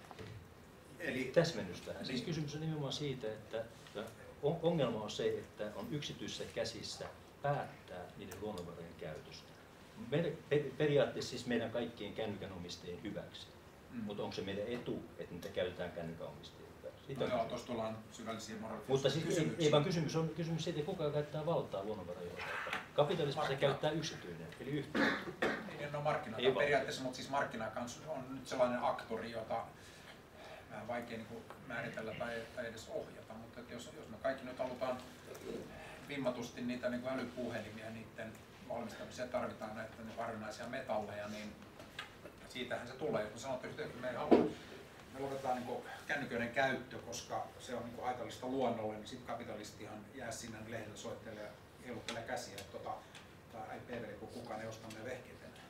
Eli täsmennys tähän. Siis kysymys on nimenomaan siitä, että ongelma on se, että on yksityisissä käsissä päättää niiden luonnonvarojen käytöstä. Meidän, periaatteessa siis meidän kaikkien kännykän omistajien hyväksi, mm. mutta onko se meidän etu, että niitä käytetään kännykän omistajien hyväksi? Siitä no joo, tuossa tullaan syvällisiä moraalisia mutta siis ei, ei vaan kysymys on kysymys siitä, että kuka käyttää valtaa luonnonvarojen osalta. Kapitalismissa käyttää yksityinen, eli yhtiö. Ei ole markkinoita periaatteessa, mutta siis markkinakans on nyt sellainen aktori, jota vähän vaikea niin kuin määritellä tai, tai edes ohjata, mutta jos, jos me kaikki nyt halutaan vimmatusti niitä niin kuin älypuhelimia, niiden valmistamiseen tarvitaan näitä niin harvinaisia metalleja, niin siitähän se tulee. Jos me sanotaan, että me ei halua, me lopetetaan niin kuin kännyköiden käyttö, koska se on niin kuin haitallista luonnolle, niin sitten kapitalistihan jää sinne lehdellä soittelee ja heiluttelee käsiä, että tota, ei P V, kun kukaan ei osta meidän vehkeitä enää.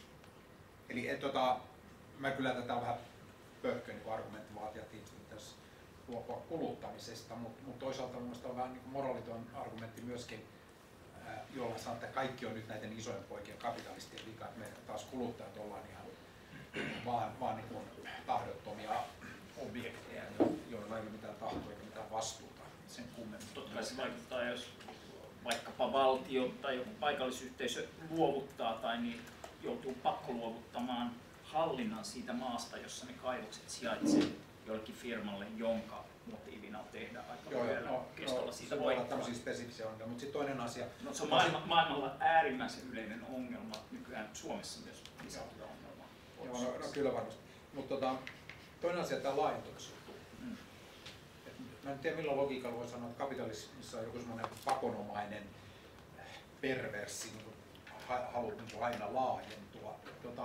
Eli et, tota, mä kyllä tätä vähän pöhkö niin argumentti vaatii, että ihmiset pitäisi luopua kuluttamisesta, mutta mut toisaalta mun mielestä on vähän niin moraaliton argumentti myöskin, ää, jolla sanotaan, että kaikki on nyt näiden isojen poikien kapitalistien vika, että me taas kuluttajat ollaan ihan vaan, vaan niin kuin tahdottomia objekteja, joilla ei ole mitään tahtoa eikä mitään vastuuta sen kummemmin. Totta kai se vaikuttaa, jos vaikkapa valtio tai joku paikallisyhteisö luovuttaa tai niin joutuu pakkoluovuttamaan hallinnan siitä maasta, jossa ne kaivokset sijaitsevat jollekin firmalle, jonka motiivina on tehdä aika lyhyellä no, kestolla no, siitä voittoa. Tämmöisiä spesifisiä ongelmia, mutta sitten toinen asia. No, se on maailma, maailmalla äärimmäisen yleinen ongelma, nykyään Suomessa myös lisääntyvä ongelma. Joo, no, no kyllä varmasti. Mutta tota, toinen asia tämä laajentumisjuttu. Mm. Mä en tiedä millä logiikalla voi sanoa, että kapitalismissa on joku semmoinen pakonomainen perverssi, niin kuin halu niin aina laajentua. Tota,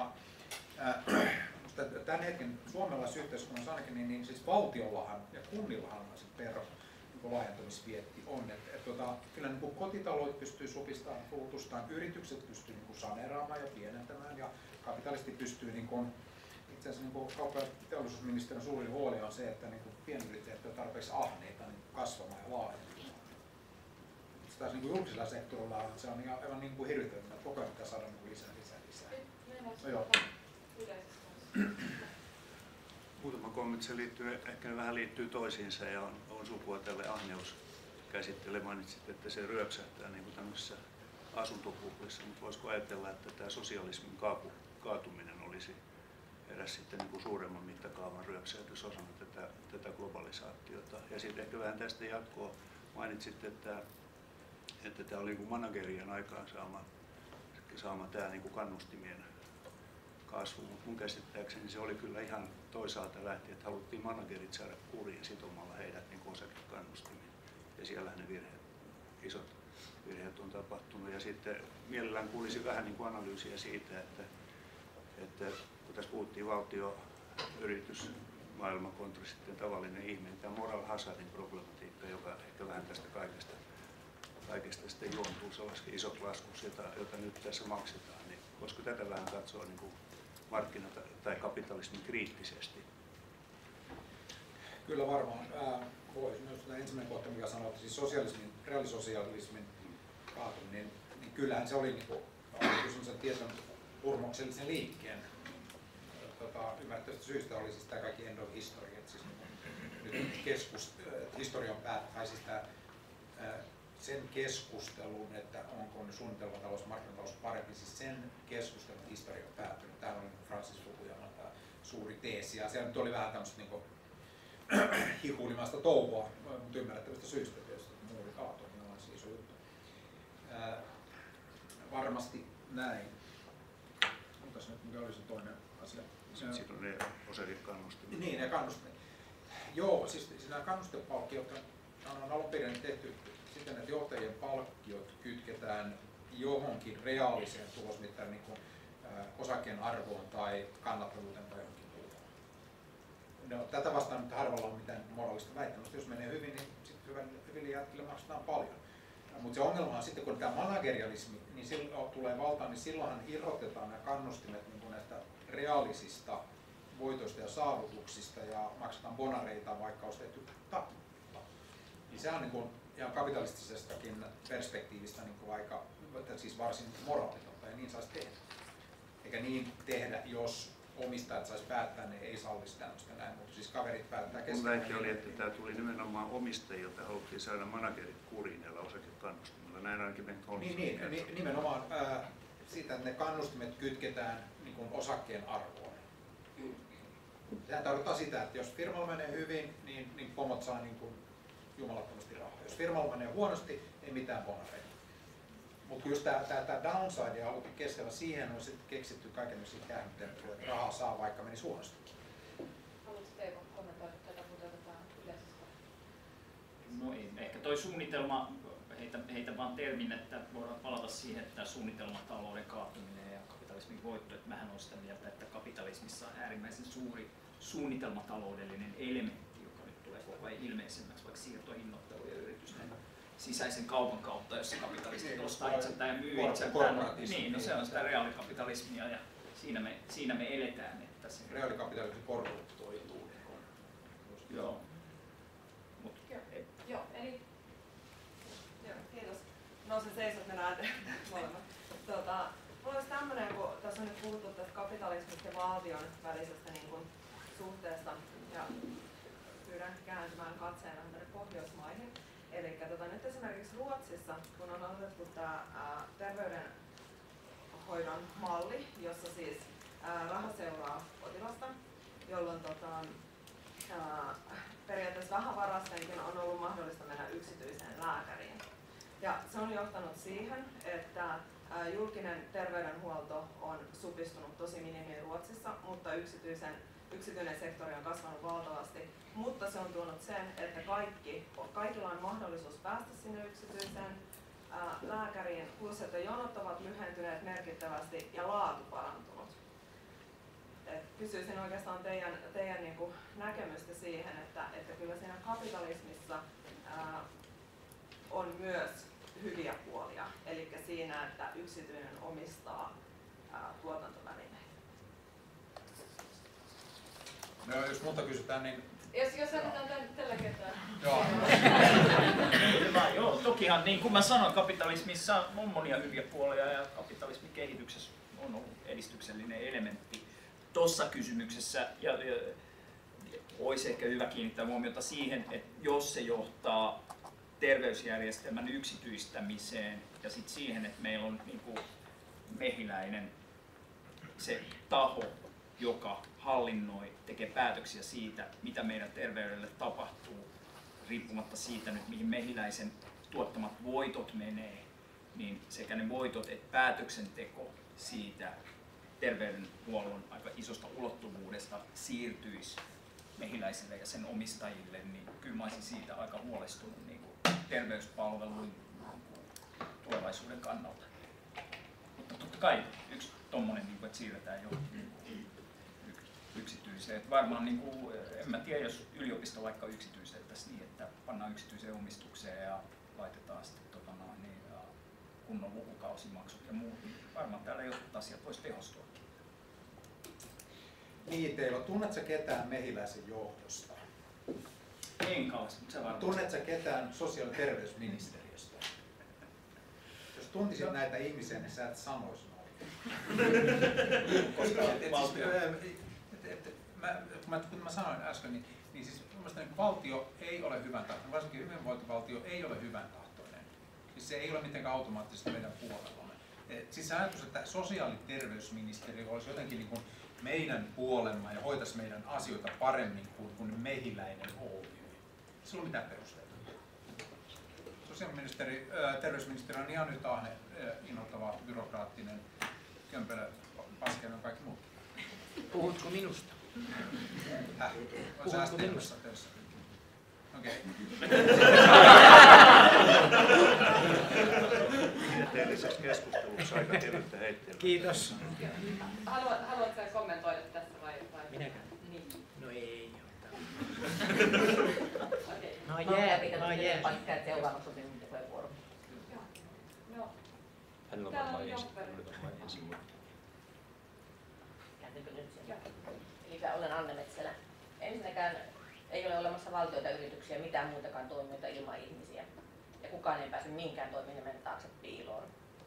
Tämän hetken suomalaisessa yhteiskunnassa ainakin, niin, niin siis valtiollahan ja kunnillahan on se perus niin laajentumisvietti on. Et, et, tota, kyllä niin kotitaloudet pystyy supistamaan kulutustaan, yritykset pystyy niin saneeraamaan ja pienentämään ja kapitalisti pystyy, niin kuin, itse asiassa niin kauppa- ja teollisuusministeriön suurin huoli on se, että niin pienyrittäjät ovat tarpeeksi ahneita niin kasvamaan ja laajentumaan. Taas niin julkisella sektorilla se on ihan, aivan niin hirvittävää, että koko ajan pitää saada niin lisää, lisää, lisää. No, joo. Muutama kommentti, se liittyy, ehkä ne vähän liittyy toisiinsa ja on, on sukua tälle ahneuskäsitteelle. Mainitsit, että se ryöpsähtää niin kuin tämmöisessä asuntokuplissa, mutta voisiko ajatella, että tämä sosialismin kaapu, kaatuminen olisi eräs sitten niin kuin suuremman mittakaavan ryöpsäytys osana tätä, tätä globalisaatiota. Ja sitten ehkä vähän tästä jatkoa. Mainitsit, että, että tämä oli niin kuin managerien aikaansaama saama tämä niin kuin kannustimien kasvu, mutta mun käsittääkseni se oli kyllä ihan toisaalta lähtien, että haluttiin managerit saada kuriin sitomalla heidät niin osakekannustimiin. Ja siellähän ne virheet, isot virheet on tapahtunut. Ja sitten mielellään kuulisin vähän niin kuin analyysiä siitä, että, että kun tässä puhuttiin valtio, yritys, maailmankontra, sitten tavallinen ihminen, tämä moral hazardin problematiikka, joka ehkä vähän tästä kaikesta, kaikesta sitten juontuu sellaisen isot laskut, jota, jota nyt tässä maksetaan, niin voisiko tätä vähän katsoa niin kuin markkinata tai kapitalismin kriittisesti? Kyllä varmaan. Äh, voisi myös ensimmäinen kohta, mikä sanoi, että siis sosialismin, reaalisosialismin kaatuminen, niin kyllähän se oli niin kuin, semmoisen tietyn urmoksellisen liikkeen. Tota, ymmärrettävästä syystä oli siis tämä kaikki end of history, että siis nyt keskus, historian päät, tai siis tämä, sen keskustelun, että onko suunnitelmatalous, markkinatalous parempi, siis sen keskustelun historia on päättynyt. Tämä on Francis Fukuyaman tämä suuri teesi, ja siellä nyt oli vähän tämmöistä niin hihulimaista touhua, mutta ymmärrettävästä syystä tietysti, että muuri kaatoi, niin on siis iso juttu. Ää, varmasti näin. Mitäs nyt, mikä oli se toinen asia? Sitten on ne osaajien kannustimia. Niin, ne kannustimia. Joo, siis nämä kannustepalkkiot on alun perin tehty siten, että johtajien palkkiot kytketään johonkin reaaliseen tulosmittaan, niin kuin äh, osakkeen arvoon tai kannattavuuteen tai johonkin muuhun. No, tätä vastaan nyt harvalla on mitään moraalista väittämästä. Jos menee hyvin, niin sitten hyvän, hyville jätkille maksetaan paljon. Mutta se ongelma on sitten, kun tämä managerialismi niin silloin tulee valtaan, niin silloinhan irrotetaan nämä kannustimet niin kuin näistä reaalisista voitoista ja saavutuksista ja maksetaan bonareita, vaikka olisi tehty tappiolla. Niin se on niin kuin ihan kapitalistisestakin perspektiivistä niin kuin aika, siis varsin moraalitonta, ja niin saisi tehdä. Eikä niin tehdä, jos omistajat saisi päättää, ne ei sallisi tämmöistä näin, mutta siis kaverit päättää keskenään. Mun väite oli, että tämä tuli nimenomaan omistajilta, haluttiin saada managerit kuriin näillä osakekannustimilla. Näin ainakin meidän Niin, niin, niin, nimenomaan ää, siitä, että ne kannustimet kytketään niin kuin osakkeen arvoon. Sehän tarkoittaa sitä, että jos firmalla menee hyvin, niin, niin pomot saa niin kuin jumalattomasti rahaa. Jos firmalla menee huonosti, ei mitään bonareita. Mutta just tämä downside ja ollut keskellä, siihen on sitten keksitty kaikenlaisia käännytemppuja, että rahaa saa vaikka menisi huonosti. Haluatko Teivo kommentoida tätä, mutta otetaan yleisesti? No ei, ehkä toi suunnitelma, heitä, heitä vaan termin, että voidaan palata siihen, että suunnitelmatalouden kaatuminen ja kapitalismin voitto, että mähän olen sitä mieltä, että kapitalismissa on äärimmäisen suuri suunnitelmataloudellinen elementti, joka nyt tulee koko ajan ilmeisemmäksi, vaikka siirtohinnoittelu ja yritysten sisäisen kaupan kautta, jossa kapitalistit ostaa itseltään ja myy itseltään. Niin, no se on sitä reaalikapitalismia ja siinä me, siinä me eletään. Että se reaalikapitalismin korruptoituu. Joo. Mut, Joo. Joo, eli joo, kiitos. No se seisot, me näette molemmat. Tota, mulla olisi tämmöinen, kun tässä on nyt puhuttu tästä kapitalismista ja valtion välisestä niin kuin, suhteesta, ja pyydän kääntymään katseen tänne Pohjoismaihin. Eli tota, nyt esimerkiksi Ruotsissa, kun on otettu tämä terveydenhoidon malli, jossa siis ää, raha seuraa potilasta, jolloin tota, ää, periaatteessa vähävaraistenkin on ollut mahdollista mennä yksityiseen lääkäriin. Ja se on johtanut siihen, että ää, julkinen terveydenhuolto on supistunut tosi minimiin Ruotsissa, mutta yksityisen Yksityinen sektori on kasvanut valtavasti, mutta se on tuonut sen, että kaikki, kaikilla on mahdollisuus päästä sinne yksityiseen ää, lääkäriin, plus että jonot ovat lyhentyneet merkittävästi ja laatu parantunut. Et kysyisin oikeastaan teidän, teidän niin kuin näkemystä siihen, että, että kyllä siinä kapitalismissa ää, on myös hyviä puolia, eli siinä, että yksityinen omistaa ää, tuotantovälineitä. No, jos muuta kysytään, niin... Jos, jos otetaan tällä kertaa. Joo. Hyvä, joo. Tokihan, niin kuin mä sanoin, kapitalismissa on monia hyviä puolia ja kapitalismin kehityksessä on ollut edistyksellinen elementti tuossa kysymyksessä. Ja, ja, olisi ehkä hyvä kiinnittää huomiota siihen, että jos se johtaa terveysjärjestelmän yksityistämiseen ja sitten siihen, että meillä on niin kuin mehiläinen se taho, joka hallinnoi, tekee päätöksiä siitä, mitä meidän terveydelle tapahtuu, riippumatta siitä nyt, mihin mehiläisen tuottamat voitot menee, niin sekä ne voitot että päätöksenteko siitä terveydenhuollon aika isosta ulottuvuudesta siirtyisi mehiläisille ja sen omistajille, niin kyllä mä olisin siitä aika huolestunut niin kuin terveyspalveluin tulevaisuuden kannalta. Mutta totta kai yksi tommonen, niin kuin, että siirretään jo yksityiseen. Että varmaan, niin kuin, en mä tiedä, jos yliopisto vaikka yksityistettäisiin niin, että pannaan yksityiseen omistukseen ja laitetaan sitten tota, niin, ja kunnon lukukausimaksut ja muut, niin varmaan täällä jotkut asiat voisi tehostua. Niin, Teivo, tunnetko ketään Mehiläisen johdosta? En kauheasti, mutta se varmaan. Tunnetko ketään sosiaali- ja terveysministeriöstä? Jos tuntisit no. näitä ihmisiä, niin sä et sanoisi noin. Koska, et, et, valtio. Siis, et, et, mä, kun, mä, kun mä sanoin äsken, niin, niin siis niin valtio ei ole hyvän tahtoinen, varsinkin hyvinvointivaltio ei ole hyvän tahtoinen. Siis se ei ole mitenkään automaattisesti meidän puolellamme. Et, siis ajatus, että sosiaali- ja terveysministeriö olisi jotenkin niin kuin meidän puolemme ja hoitaisi meidän asioita paremmin kuin, kuin Mehiläinen Oy. Se ei ole mitään perusteita. Sosiaaliministeri, äh, terveysministeri on ihan yhtä ahne, äh, innoittava, byrokraattinen, kömpelö, paskeinen ja kaikki muut. Puhutko minusta? Häh? Olet sä S T M:ssä töissä? Okei. Tieteellisessä keskustelussa aika kevyttä heitteellä. Kiitos. Haluat, haluatko kommentoida tässä vai? vai? Minäkään? Niin. No ei. Okei. No jää, no jää. Paikkaa seuraavaksi otin minun puheenvuoro. No. Hänellä on varmaan ensin. Hänellä on varmaan ensin. Kääntykö nyt siellä? Eli olen Anne Metsälä. Ensinnäkään ei ole olemassa valtioita, yrityksiä, mitään muutakaan toimijoita ilman ihmisiä. Ja kukaan ei pääse minkään toiminnan taakse piiloon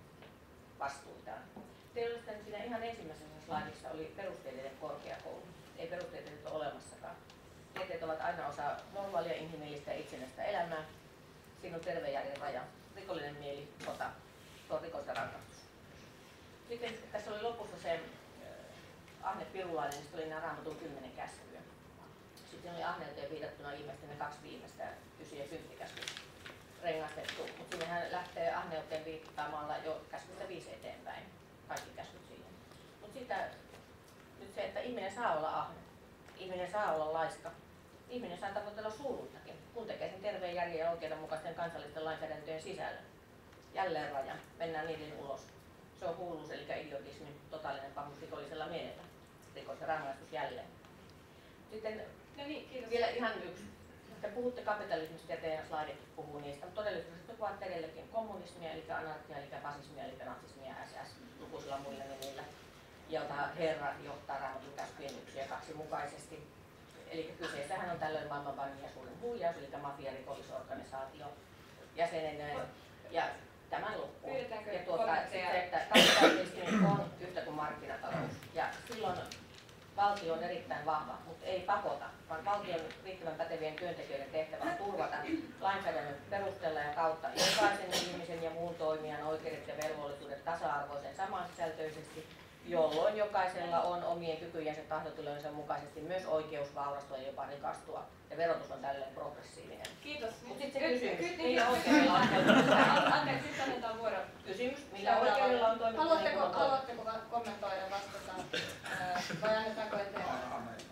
vastuutaan. Teillä siinä ihan ensimmäisessä slaidissa oli perusteellinen korkeakoulu. Ei perusteita nyt ole olemassakaan. Tieteet ovat aina osa normaalia, inhimillistä ja itsenäistä elämää. Siinä on terve järjen raja. Rikollinen mieli, sota, se on rikos ja rangaistus. Sitten tässä oli lopussa se äh, Ahne Pirulainen, niin oli nämä Raamatun kymmenen käskyä. Sitten oli Ahneuteen viitattuna ilmeisesti ne kaksi viimeistä, ysi- ja kymppikäskyä rengastettu, mutta sinnehän lähtee ahneuteen viittaamalla jo käskystä viisi eteenpäin, kaikki käskyt siihen. Mutta sitä nyt se, että ihminen saa olla ahne, ihminen saa olla laiska, ihminen saa tavoitella suuruuttakin, kun tekee sen terveen järjen ja oikeudenmukaisten kansallisten lainsäädäntöjen sisällä. Jälleen raja, mennään niiden ulos. Se on hulluus, eli idiotismin totaalinen pahuus rikollisella mielellä. Rikos ja rangaistus jälleen. Sitten No niin, kiitos. vielä ihan yksi. Te puhutte kapitalismista ja teidän slaidit puhuu niistä, mutta todellisuudessa kuvaatte edellekin kommunismia, eli anarkia, eli fasismia, eli natsismia, S S lukuisilla muilla nimillä, jota Herra johtaa Raamatun käskyjen yksi ja kaksi mukaisesti. Eli kyseessähän on tällöin maailman vanhin ja suurin huijaus, eli mafia-rikollisorganisaatio jäsenenä ja tämän loppuun. Pyydetäänkö Ja tuota, kommentteja? sitten, että kapitalismi on yhtä kuin markkinatalous. Ja silloin valtio on erittäin vahva, mutta ei pakota, vaan valtion riittävän pätevien työntekijöiden tehtävä on turvata lainsäädännön perusteella ja kautta jokaisen ihmisen ja muun toimijan oikeudet ja velvollisuudet tasa-arvoisen samansisältöisesti, jolloin jokaisella on omien kykyjensä tahtotilojensa mukaisesti myös oikeus vaurastua ja jopa rikastua. Ja verotus on tällöin progressiivinen. Kiitos. Mutta sitten se kysymys, Millä millä oikeudella on toimittu? Anteeksi, nyt annetaan vuoro. Kysymys, millä oikeudella on toimittu? Haluatteko, haluatteko kommentoida, vastata vai annetaanko eteenpäin?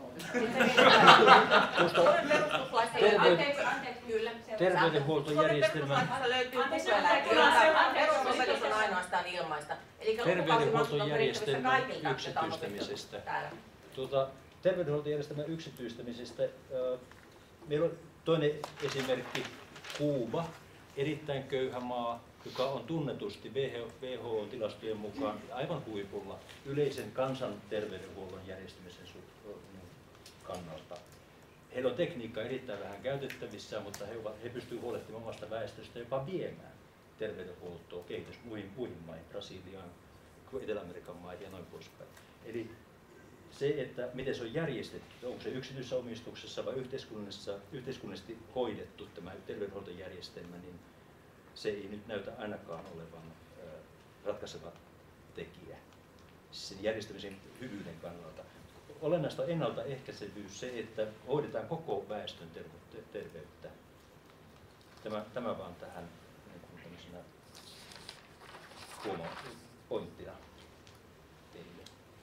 Suomen perustuslaista, anteeksi, anteeksi, kyllä. Terveydenhuoltojärjestelmän löytyy perusopetus on ainoastaan ilmaista. terveydenhuoltojärjestelmän yksityistämisestä. Tuota, terveydenhuoltojärjestelmän yksityistämisestä. Äh, meillä on toinen esimerkki, Kuuba, erittäin köyhä maa, joka on tunnetusti W H O-tilastojen mukaan aivan huipulla yleisen kansanterveydenhuollon järjestämisen kannalta. Heillä on tekniikka erittäin vähän käytettävissä, mutta he, ovat, he pystyvät huolehtimaan omasta väestöstä, jopa viemään terveydenhuoltoa kehitys muihin, muihin maihin, Brasiliaan, Etelä-Amerikan maihin ja noin poispäin. Eli se, että miten se on järjestetty, onko se yksityisessä omistuksessa vai yhteiskunnallisesti hoidettu tämä terveydenhuoltojärjestelmä, niin se ei nyt näytä ainakaan olevan ratkaiseva tekijä sen järjestämisen hyvyyden kannalta. Olennaista on ennaltaehkäisevyys, se, että hoidetaan koko väestön terveyttä. Tämä, tämä vaan tähän niin tämmöisenä huomaa pointtina teille.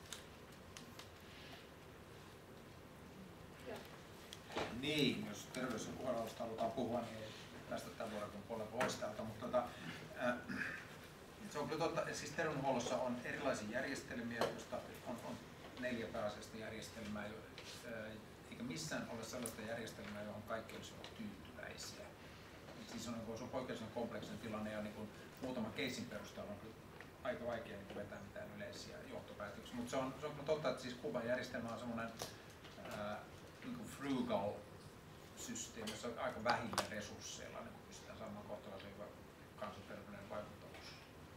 Niin, jos terveys- ja puheenhuollosta halutaan puhua, niin ei päästä tämän vuoden puolella pois täältä. Mutta tota, äh, Se on kyllä totta, siis terveydenhuollossa on erilaisia järjestelmiä, joista on, on neljä pääasiallista järjestelmää, eikä missään ole sellaista järjestelmää, johon kaikki olisivat tyytyväisiä. Siis on, se on poikkeuksellisen kompleksinen tilanne ja niin kuin muutaman keissin perusteella on aika vaikea niin vetää mitään yleisiä johtopäätöksiä. Mutta se on, se on totta, että siis Kuuban järjestelmä on semmoinen niin kuin frugal systeemi, jossa on aika vähillä resursseilla niin pystytään saamaan kohtalaisen hyvä kansanterveyden vaikuttavuus.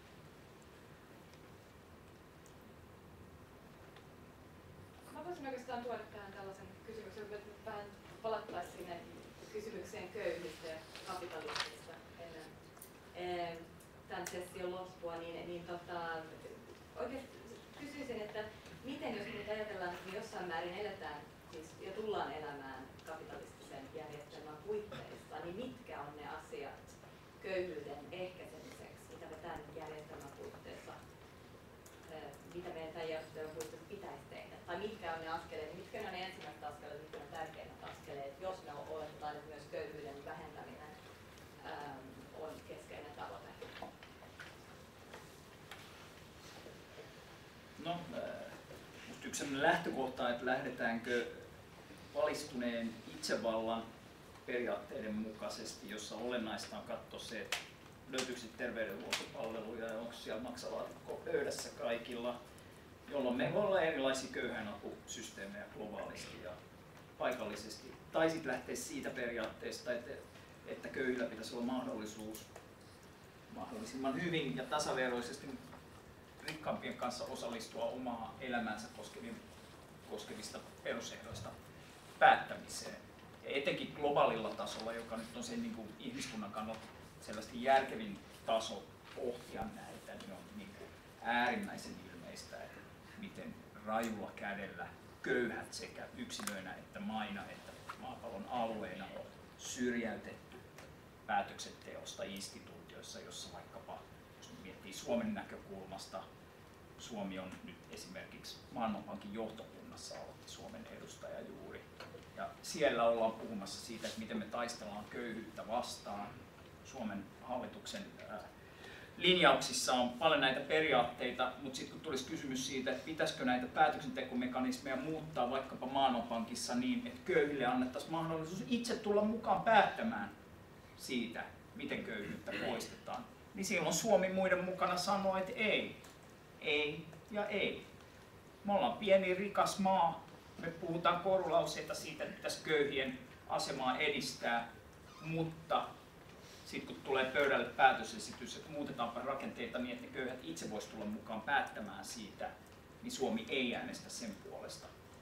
Mä voisin oikeastaan tuoda tähän tällaisen kysymyksen, että vähän palattaisiin sinne kysymykseen köyhistä ja kapitalismista ennen tämän session loppua, niin, niin tota, oikeasti kysyisin, että miten jos nyt ajatellaan, että jossain määrin eletään siis, ja tullaan elämään kapitalistisen järjestelmän puitteissa, niin mitkä on ne asiat köyhyyden ehkäisemiseksi, mitä me tämän järjestelmän puitteissa, mitä meidän tämän järjestelmän puitteissa pitäisi tehdä? Tai mitkä on ne askeleet, mitkä on ne ensimmäiset askeleet, mitkä on tärkeimmät askeleet, jos me oletetaan, että myös köyhyyden vähentäminen ähm, on keskeinen tavoite? No, yksi sellainen lähtökohta, että lähdetäänkö valistuneen itsevallan periaatteiden mukaisesti, jossa olennaista on katsoa se, että löytyykö terveydenhuoltopalveluja ja onko siellä maksalaatikko pöydässä kaikilla, jolloin me voi olla erilaisia köyhäinapusysteemejä globaalisti ja paikallisesti. Tai sitten lähteä siitä periaatteesta, että, että köyhillä pitäisi olla mahdollisuus mahdollisimman hyvin ja tasaveroisesti rikkaampien kanssa osallistua omaa elämänsä koskevista perusehdoista päättämiseen. Ja etenkin globaalilla tasolla, joka nyt on sen niin kuin ihmiskunnan kannalta selvästi järkevin taso pohtia näitä, niin on niin kuin äärimmäisen ilmeistä, että miten rajulla kädellä köyhät sekä yksilöinä että maina että maapallon alueina on syrjäytetty päätöksenteosta instituutioissa, jossa vaikkapa, jos miettii Suomen näkökulmasta, Suomi on nyt esimerkiksi Maailmanpankin johtokunnassa aloitti Suomen edustaja juuri. Ja siellä ollaan puhumassa siitä, että miten me taistellaan köyhyyttä vastaan. Suomen hallituksen äh, linjauksissa on paljon näitä periaatteita, mutta sitten kun tulisi kysymys siitä, että pitäisikö näitä päätöksentekomekanismeja muuttaa vaikkapa Maailmanpankissa niin, että köyhille annettaisiin mahdollisuus itse tulla mukaan päättämään siitä, miten köyhyyttä poistetaan, niin silloin Suomi muiden mukana sanoo, että ei. Ei ja ei. Me ollaan pieni rikas maa. Me puhutaan korulauseita siitä, että pitäisi köyhien asemaa edistää, mutta sitten kun tulee pöydälle päätösesitys, että muutetaanpa rakenteita niin, että köyhät itse voisivat tulla mukaan päättämään siitä, niin Suomi ei äänestä sen puolesta.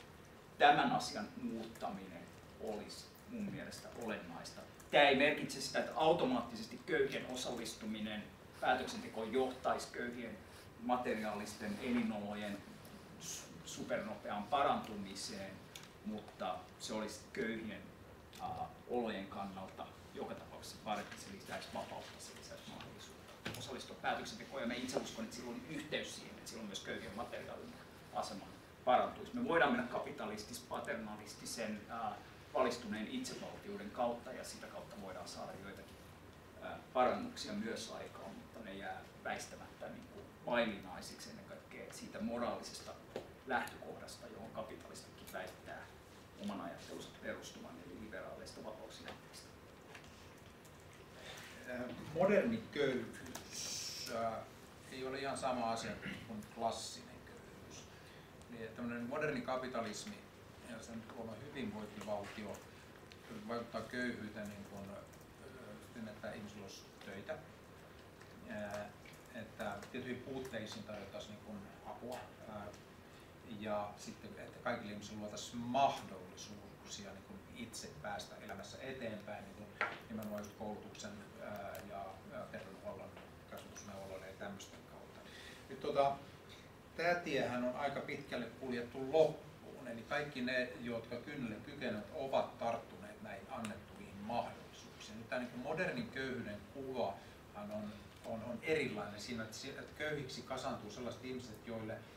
Tämän asian muuttaminen olisi mun mielestä olennaista. Tämä ei merkitse sitä, että automaattisesti köyhien osallistuminen päätöksentekoon johtaisi köyhien materiaalisten elinolojen supernopeaan parantumiseen, mutta se olisi köyhien uh, olojen kannalta joka tapauksessa parempi, se lisäisi vapautta, se lisäisi mahdollisuutta osallistua päätöksentekoon, ja mä itse uskon, että sillä on yhteys siihen, että silloin myös köyhien materiaalinen asema parantuisi. Me voidaan mennä kapitalistis-paternalistisen uh, valistuneen itsevaltiuden kautta, ja sitä kautta voidaan saada joitakin uh, parannuksia myös aikaan, mutta ne jää väistämättä niin kuin vaillinaisiksi ennen kaikkea siitä moraalisesta lähtökohdasta, johon kapitalistikin väittää oman ajattelunsa perustuvan, eli liberaaleista vapausjärjestelmistä. Moderni köyhyys äh, ei ole ihan sama asia kuin klassinen köyhyys. Eli tämmöinen moderni kapitalismi ja sen luoma hyvinvointivaltio vaikuttaa köyhyyteen niin kuin, äh, että ihmisillä olisi töitä, äh, että tiettyihin puutteisiin tarjottaisiin niin kuin apua äh, ja sitten, että kaikille ihmisille luotaisiin mahdollisuuksia niin kuin itse päästä elämässä eteenpäin, niin kuin nimenomaan just koulutuksen ää, ja, ja terveydenhuollon, kasvatusneuvoloiden ja tämmöisten kautta. Nyt tota, tämä tiehän on aika pitkälle kuljettu loppuun, eli kaikki ne, jotka kynnelle kykenevät, ovat tarttuneet näihin annettuihin mahdollisuuksiin. Nyt tämä niin kuin modernin köyhyyden kuvahan on, on, on erilainen siinä, että köyhiksi kasaantuu sellaiset ihmiset, joille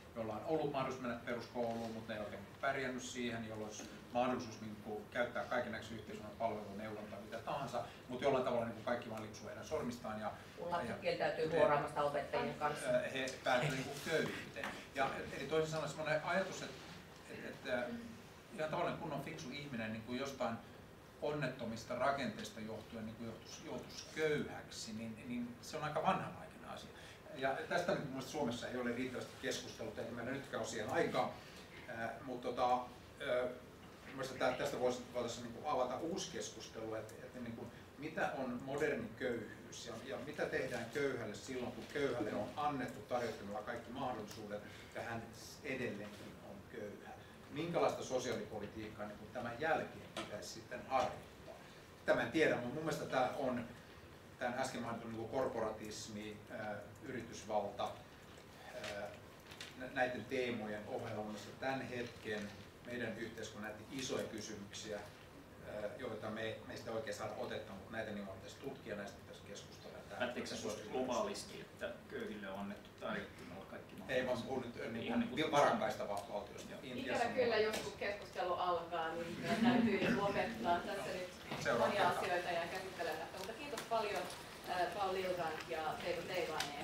joilla on ollut mahdollisuus mennä peruskouluun, mutta ne ei oikein pärjännyt siihen, jolloin olisi mahdollisuus niin kuin, käyttää kaikennäköisiä yhteiskunnan palveluja, neuvontaa, mitä tahansa, mutta jollain tavalla niin kuin kaikki vaan lipsuu heidän sormistaan. Ja, lapset kieltäytyy huoraamasta opettajien kanssa. He päätyvät niin kuin köyhyyteen. Ja, eli toisin sanoen sellainen ajatus, että, että, että ihan tavallinen kunnon fiksu ihminen niin kuin jostain onnettomista rakenteista johtuen niin kuin joutuisi, joutuisi köyhäksi, niin, niin se on aika vanhanaikainen asia. Ja tästä nyt mielestäni Suomessa ei ole riittävästi keskustelua, eikä meillä nytkään ole siihen aikaa, äh, mutta tota, äh, mielestäni tästä voisi, voitaisiin niin kuin avata uusi keskustelu, että, että niin kuin, mitä on moderni köyhyys ja, ja mitä tehdään köyhälle silloin, kun köyhälle on annettu tarjottamalla kaikki mahdollisuudet ja hän edelleenkin on köyhä. Minkälaista sosiaalipolitiikkaa niin kuin tämän jälkeen pitäisi sitten harjoittaa? Tämän en tiedä, mutta mun mielestä tämä on tämän äsken mainitun niin korporatismi, ää, yritysvalta, ää, näiden teemojen ohella on tämän hetken meidän yhteiskunnan isoja kysymyksiä, ää, joita me, meistä oikein saada otetta, mutta näitä niin pitäisi tutkia, näistä pitäisi keskustella. Päätteekö se globaalisti, että köyhille on annettu tarjottimella kaikki mahdollisuudet? Ei vaan puhun nyt niin Ihan niin varakkaista valtioista. Ikävä kyllä, joskus keskustelu alkaa, niin meidän täytyy lopettaa. Tässä nyt monia asioita jää käsittelemättä, mutta kiitos paljon Paul Liutrandt ja David Leivainen